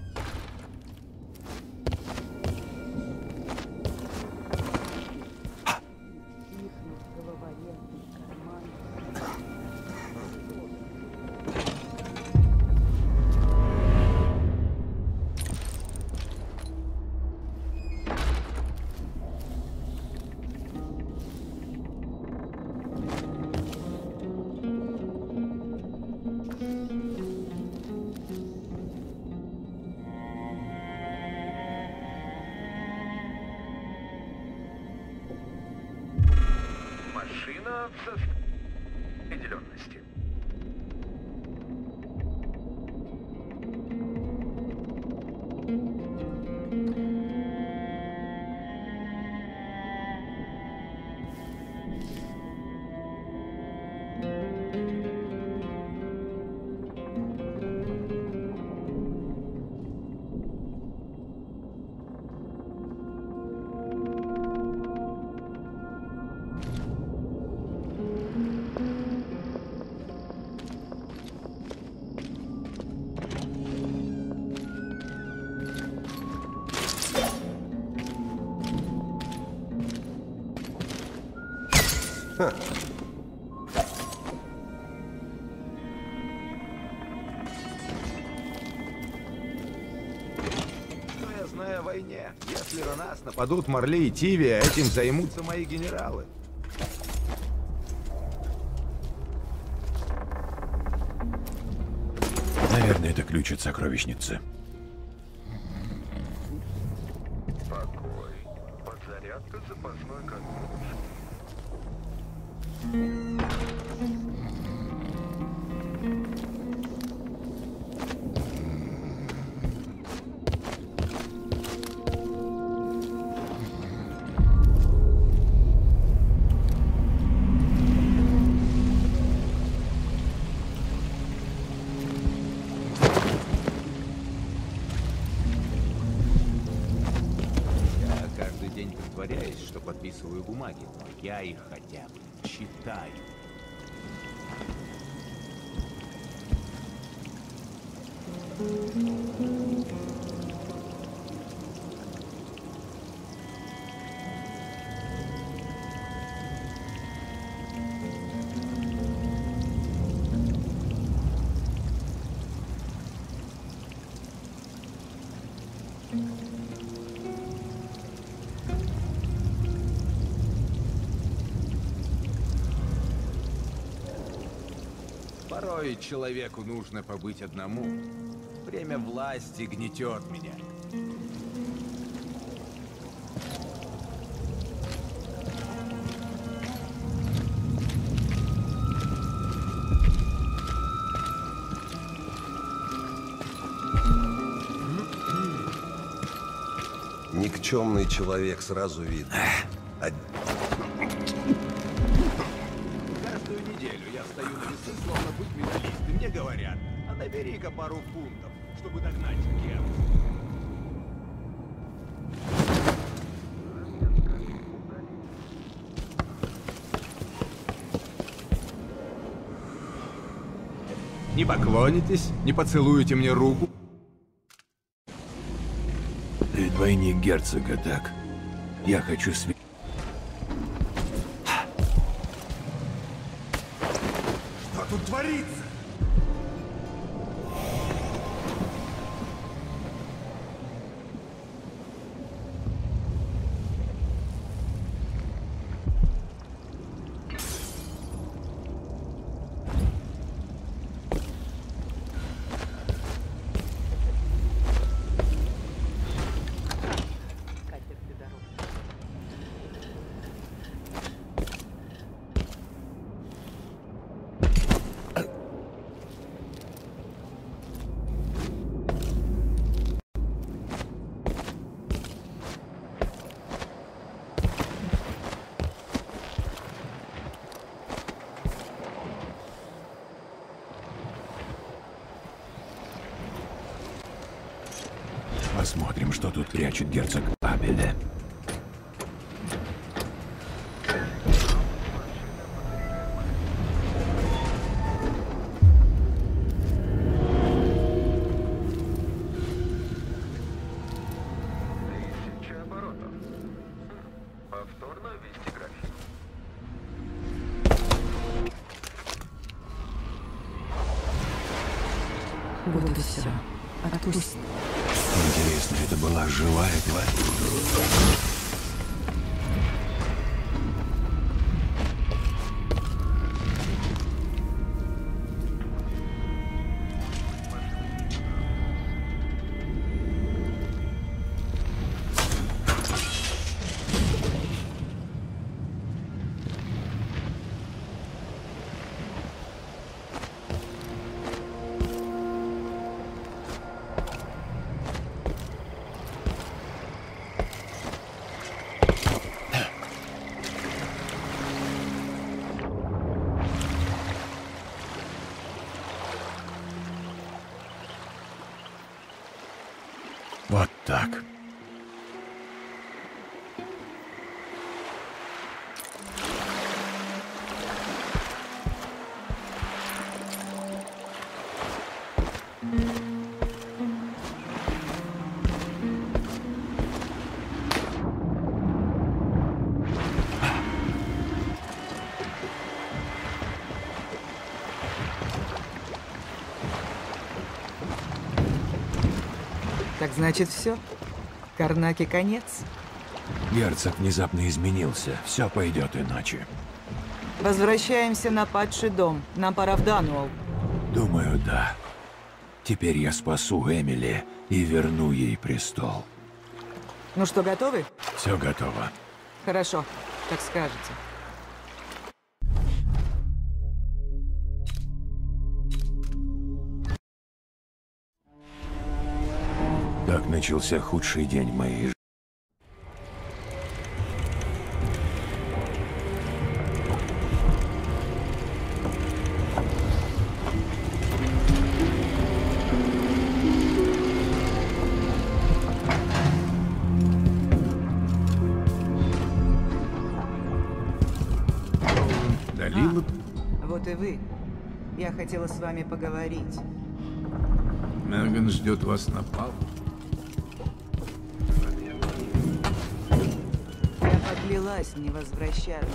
Машина в определенности. нападут Марли и Тивия, этим займутся мои генералы. Наверное, это ключ от сокровищницы. Покой. Подзарядка запасной картридж. Что подписываю бумаги, но я их хотя бы читаю. Порой человеку нужно побыть одному. Время власти гнетет меня. Никчемный человек, сразу видно. Од- Каждую неделю я стою на весы, словно быть металлист, и мне говорят, а набери-ка пару фунтов, чтобы догнать Геру. Не поклонитесь, не поцелуете мне руку. Ты двойник герцога, так? Я хочу сви... Что тут творится? Посмотрим, что тут прячет герцог Абеля. Тысяча оборотов. Повторно ввести график. Вот и все. Отпусти. Интересно, это была живая тварь? Вот так. Так значит, все. Карнаке конец. Герцог внезапно изменился. Все пойдет иначе. Возвращаемся на падший дом. Нам пора в Дануолл. Думаю, да. Теперь я спасу Эмили и верну ей престол. Ну что, готовы? Все готово. Хорошо, как скажете. Так начался худший день моей жизни. А, вот и вы. Я хотела с вами поговорить. Меган ждет вас на палубе. Я поклялась не возвращаться.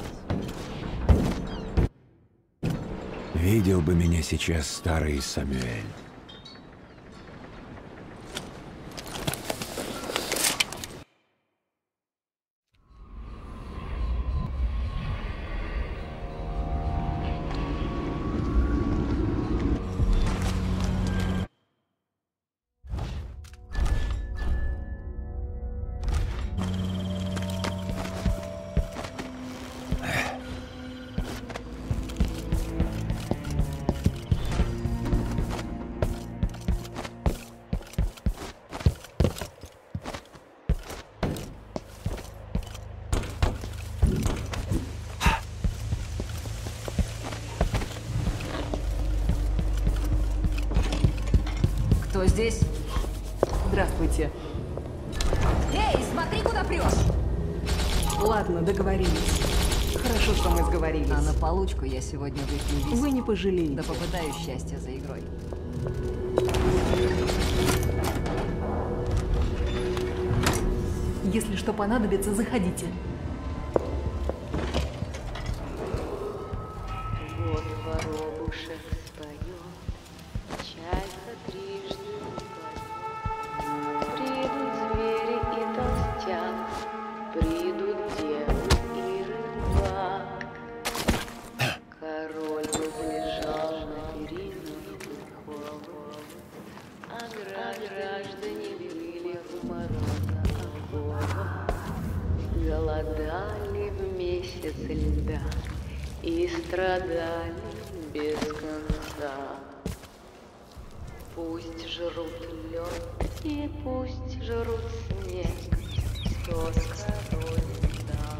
Видел бы меня сейчас старый Самюэль. Кто здесь? Здравствуйте. Эй, смотри, куда прешь! Ладно, договорились. Хорошо, что мы сговорились. А на получку я сегодня выпью виски. Вы не пожалеете. Да попытаюсь счастья за игрой. Если что понадобится, заходите. Вот воробушек споет, чайка трижды поет. Придут звери и толстяк, придут девы и рыбак. Король возлежал на перине духовом, а граждане были в мороза окова. Голодали в месяц льда и страдали без конца. Пусть жрут лед и пусть жрут снег, кто с король там.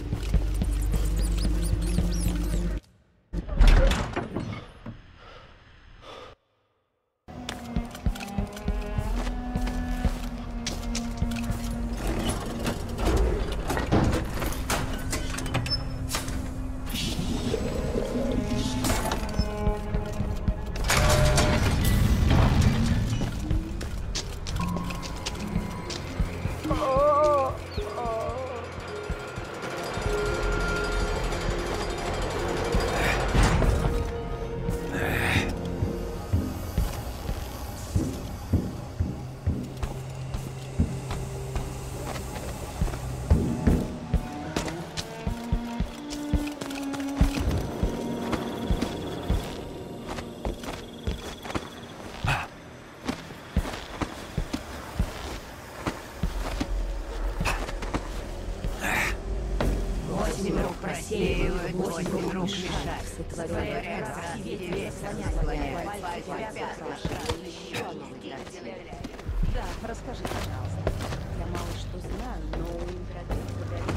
Восемь рук просеивают, восемь рук лишают. Сотворяя красивее век, склоняя пальцы тебя, Да, расскажи, пожалуйста. Я мало что знаю, но у императрицы Дарьи...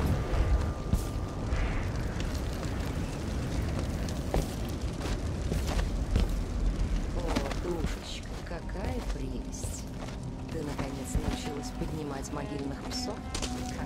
О, душечка, какая прелесть. Ты, наконец, научилась поднимать могильных псов? Как?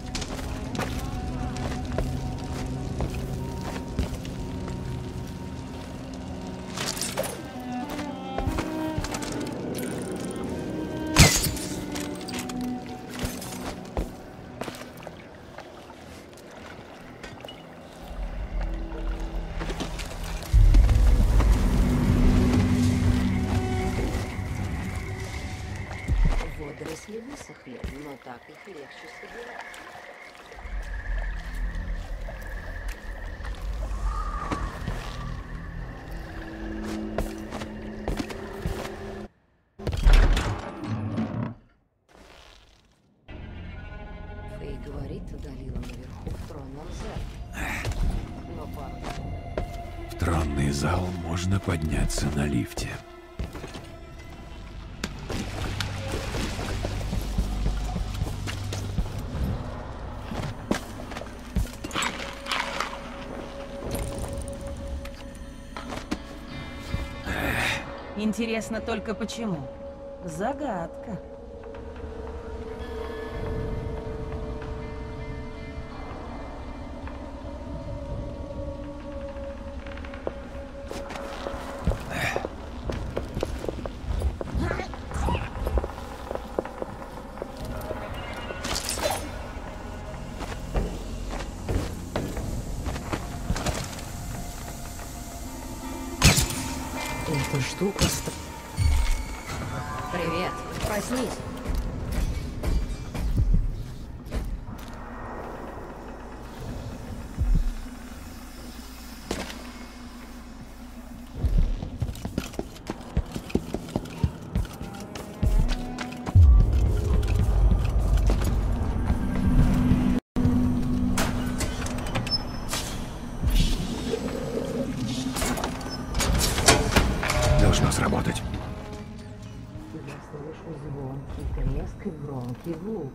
В тронный зал можно подняться на лифте. Интересно только почему. Загадка. Эта штука... Привет, проснись. Должно сработать. Я слышу звонкий треск и громкий звук.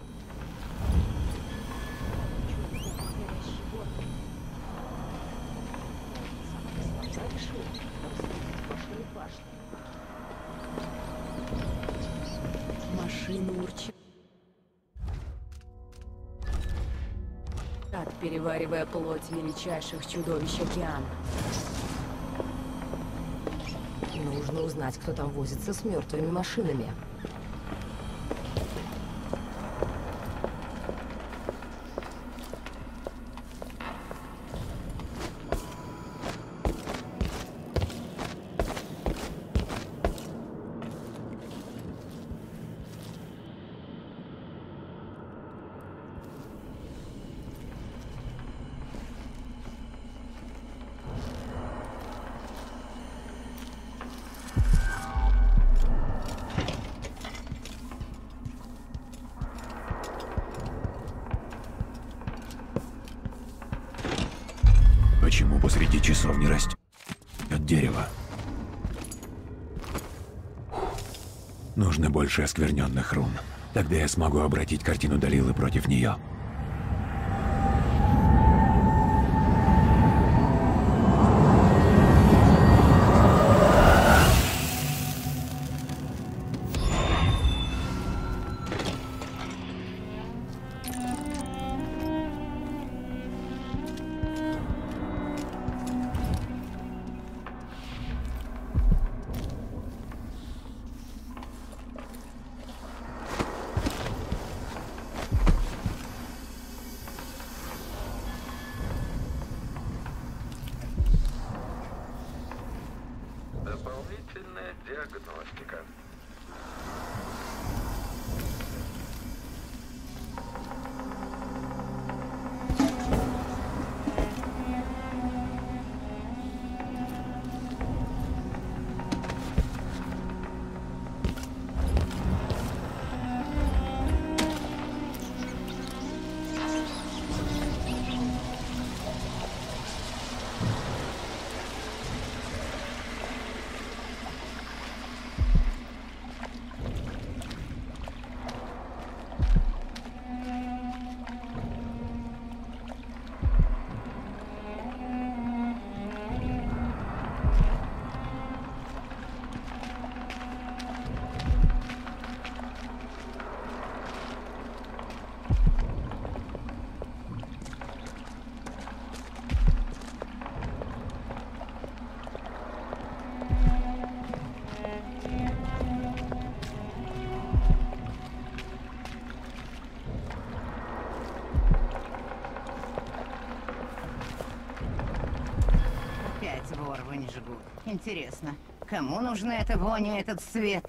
Машины урчат, переваривая плоть величайших чудовищ океана. Нужно узнать, кто там возится с мертвыми машинами. Почему посреди часов не растет дерево? Нужно больше оскверненных рун. Тогда я смогу обратить картину Далилы против нее. Дополнительная диагностика. Ворвань жгут. Интересно, кому нужна эта вонь и этот свет?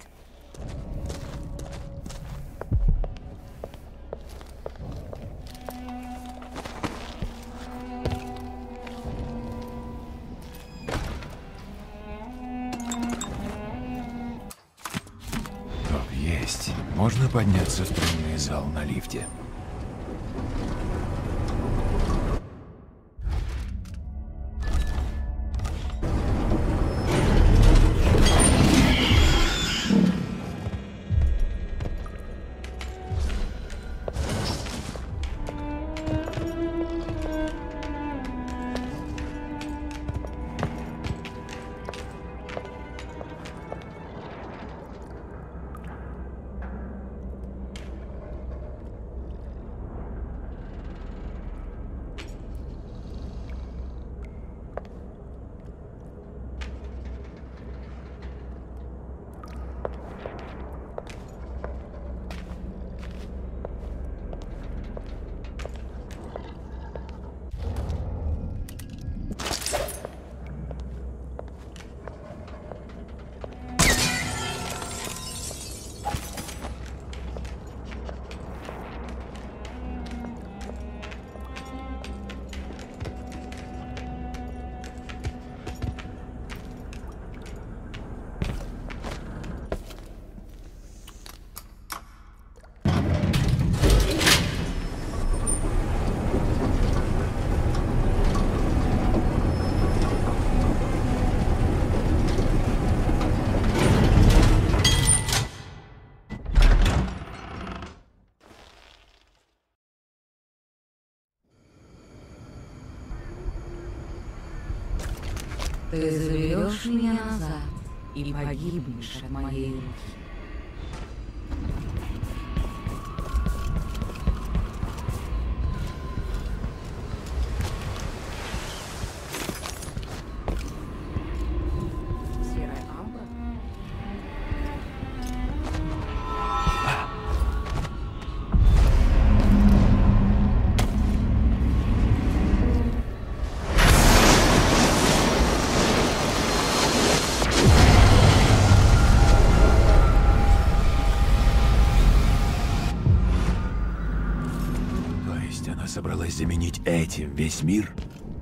Топ есть. Можно подняться в тронный зал на лифте. Ты заберешь меня назад и погибнешь от моей руки. Серая амбра? То есть она собралась заменить этим весь мир?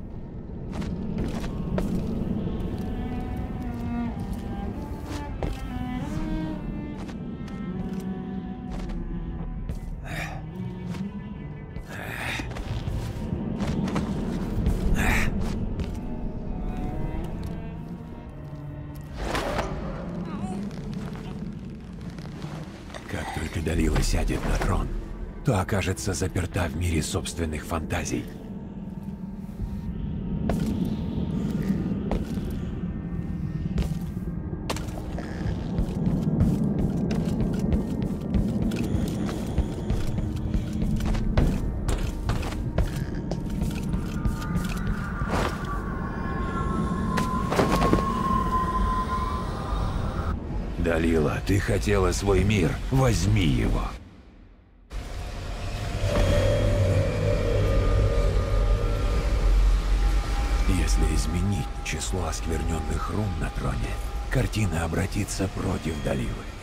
Как только Далила сядет на трон, то окажется заперта в мире собственных фантазий. Далила, ты хотела свой мир, возьми его. Если изменить число оскверненных рун на троне, картина обратится против Далилы.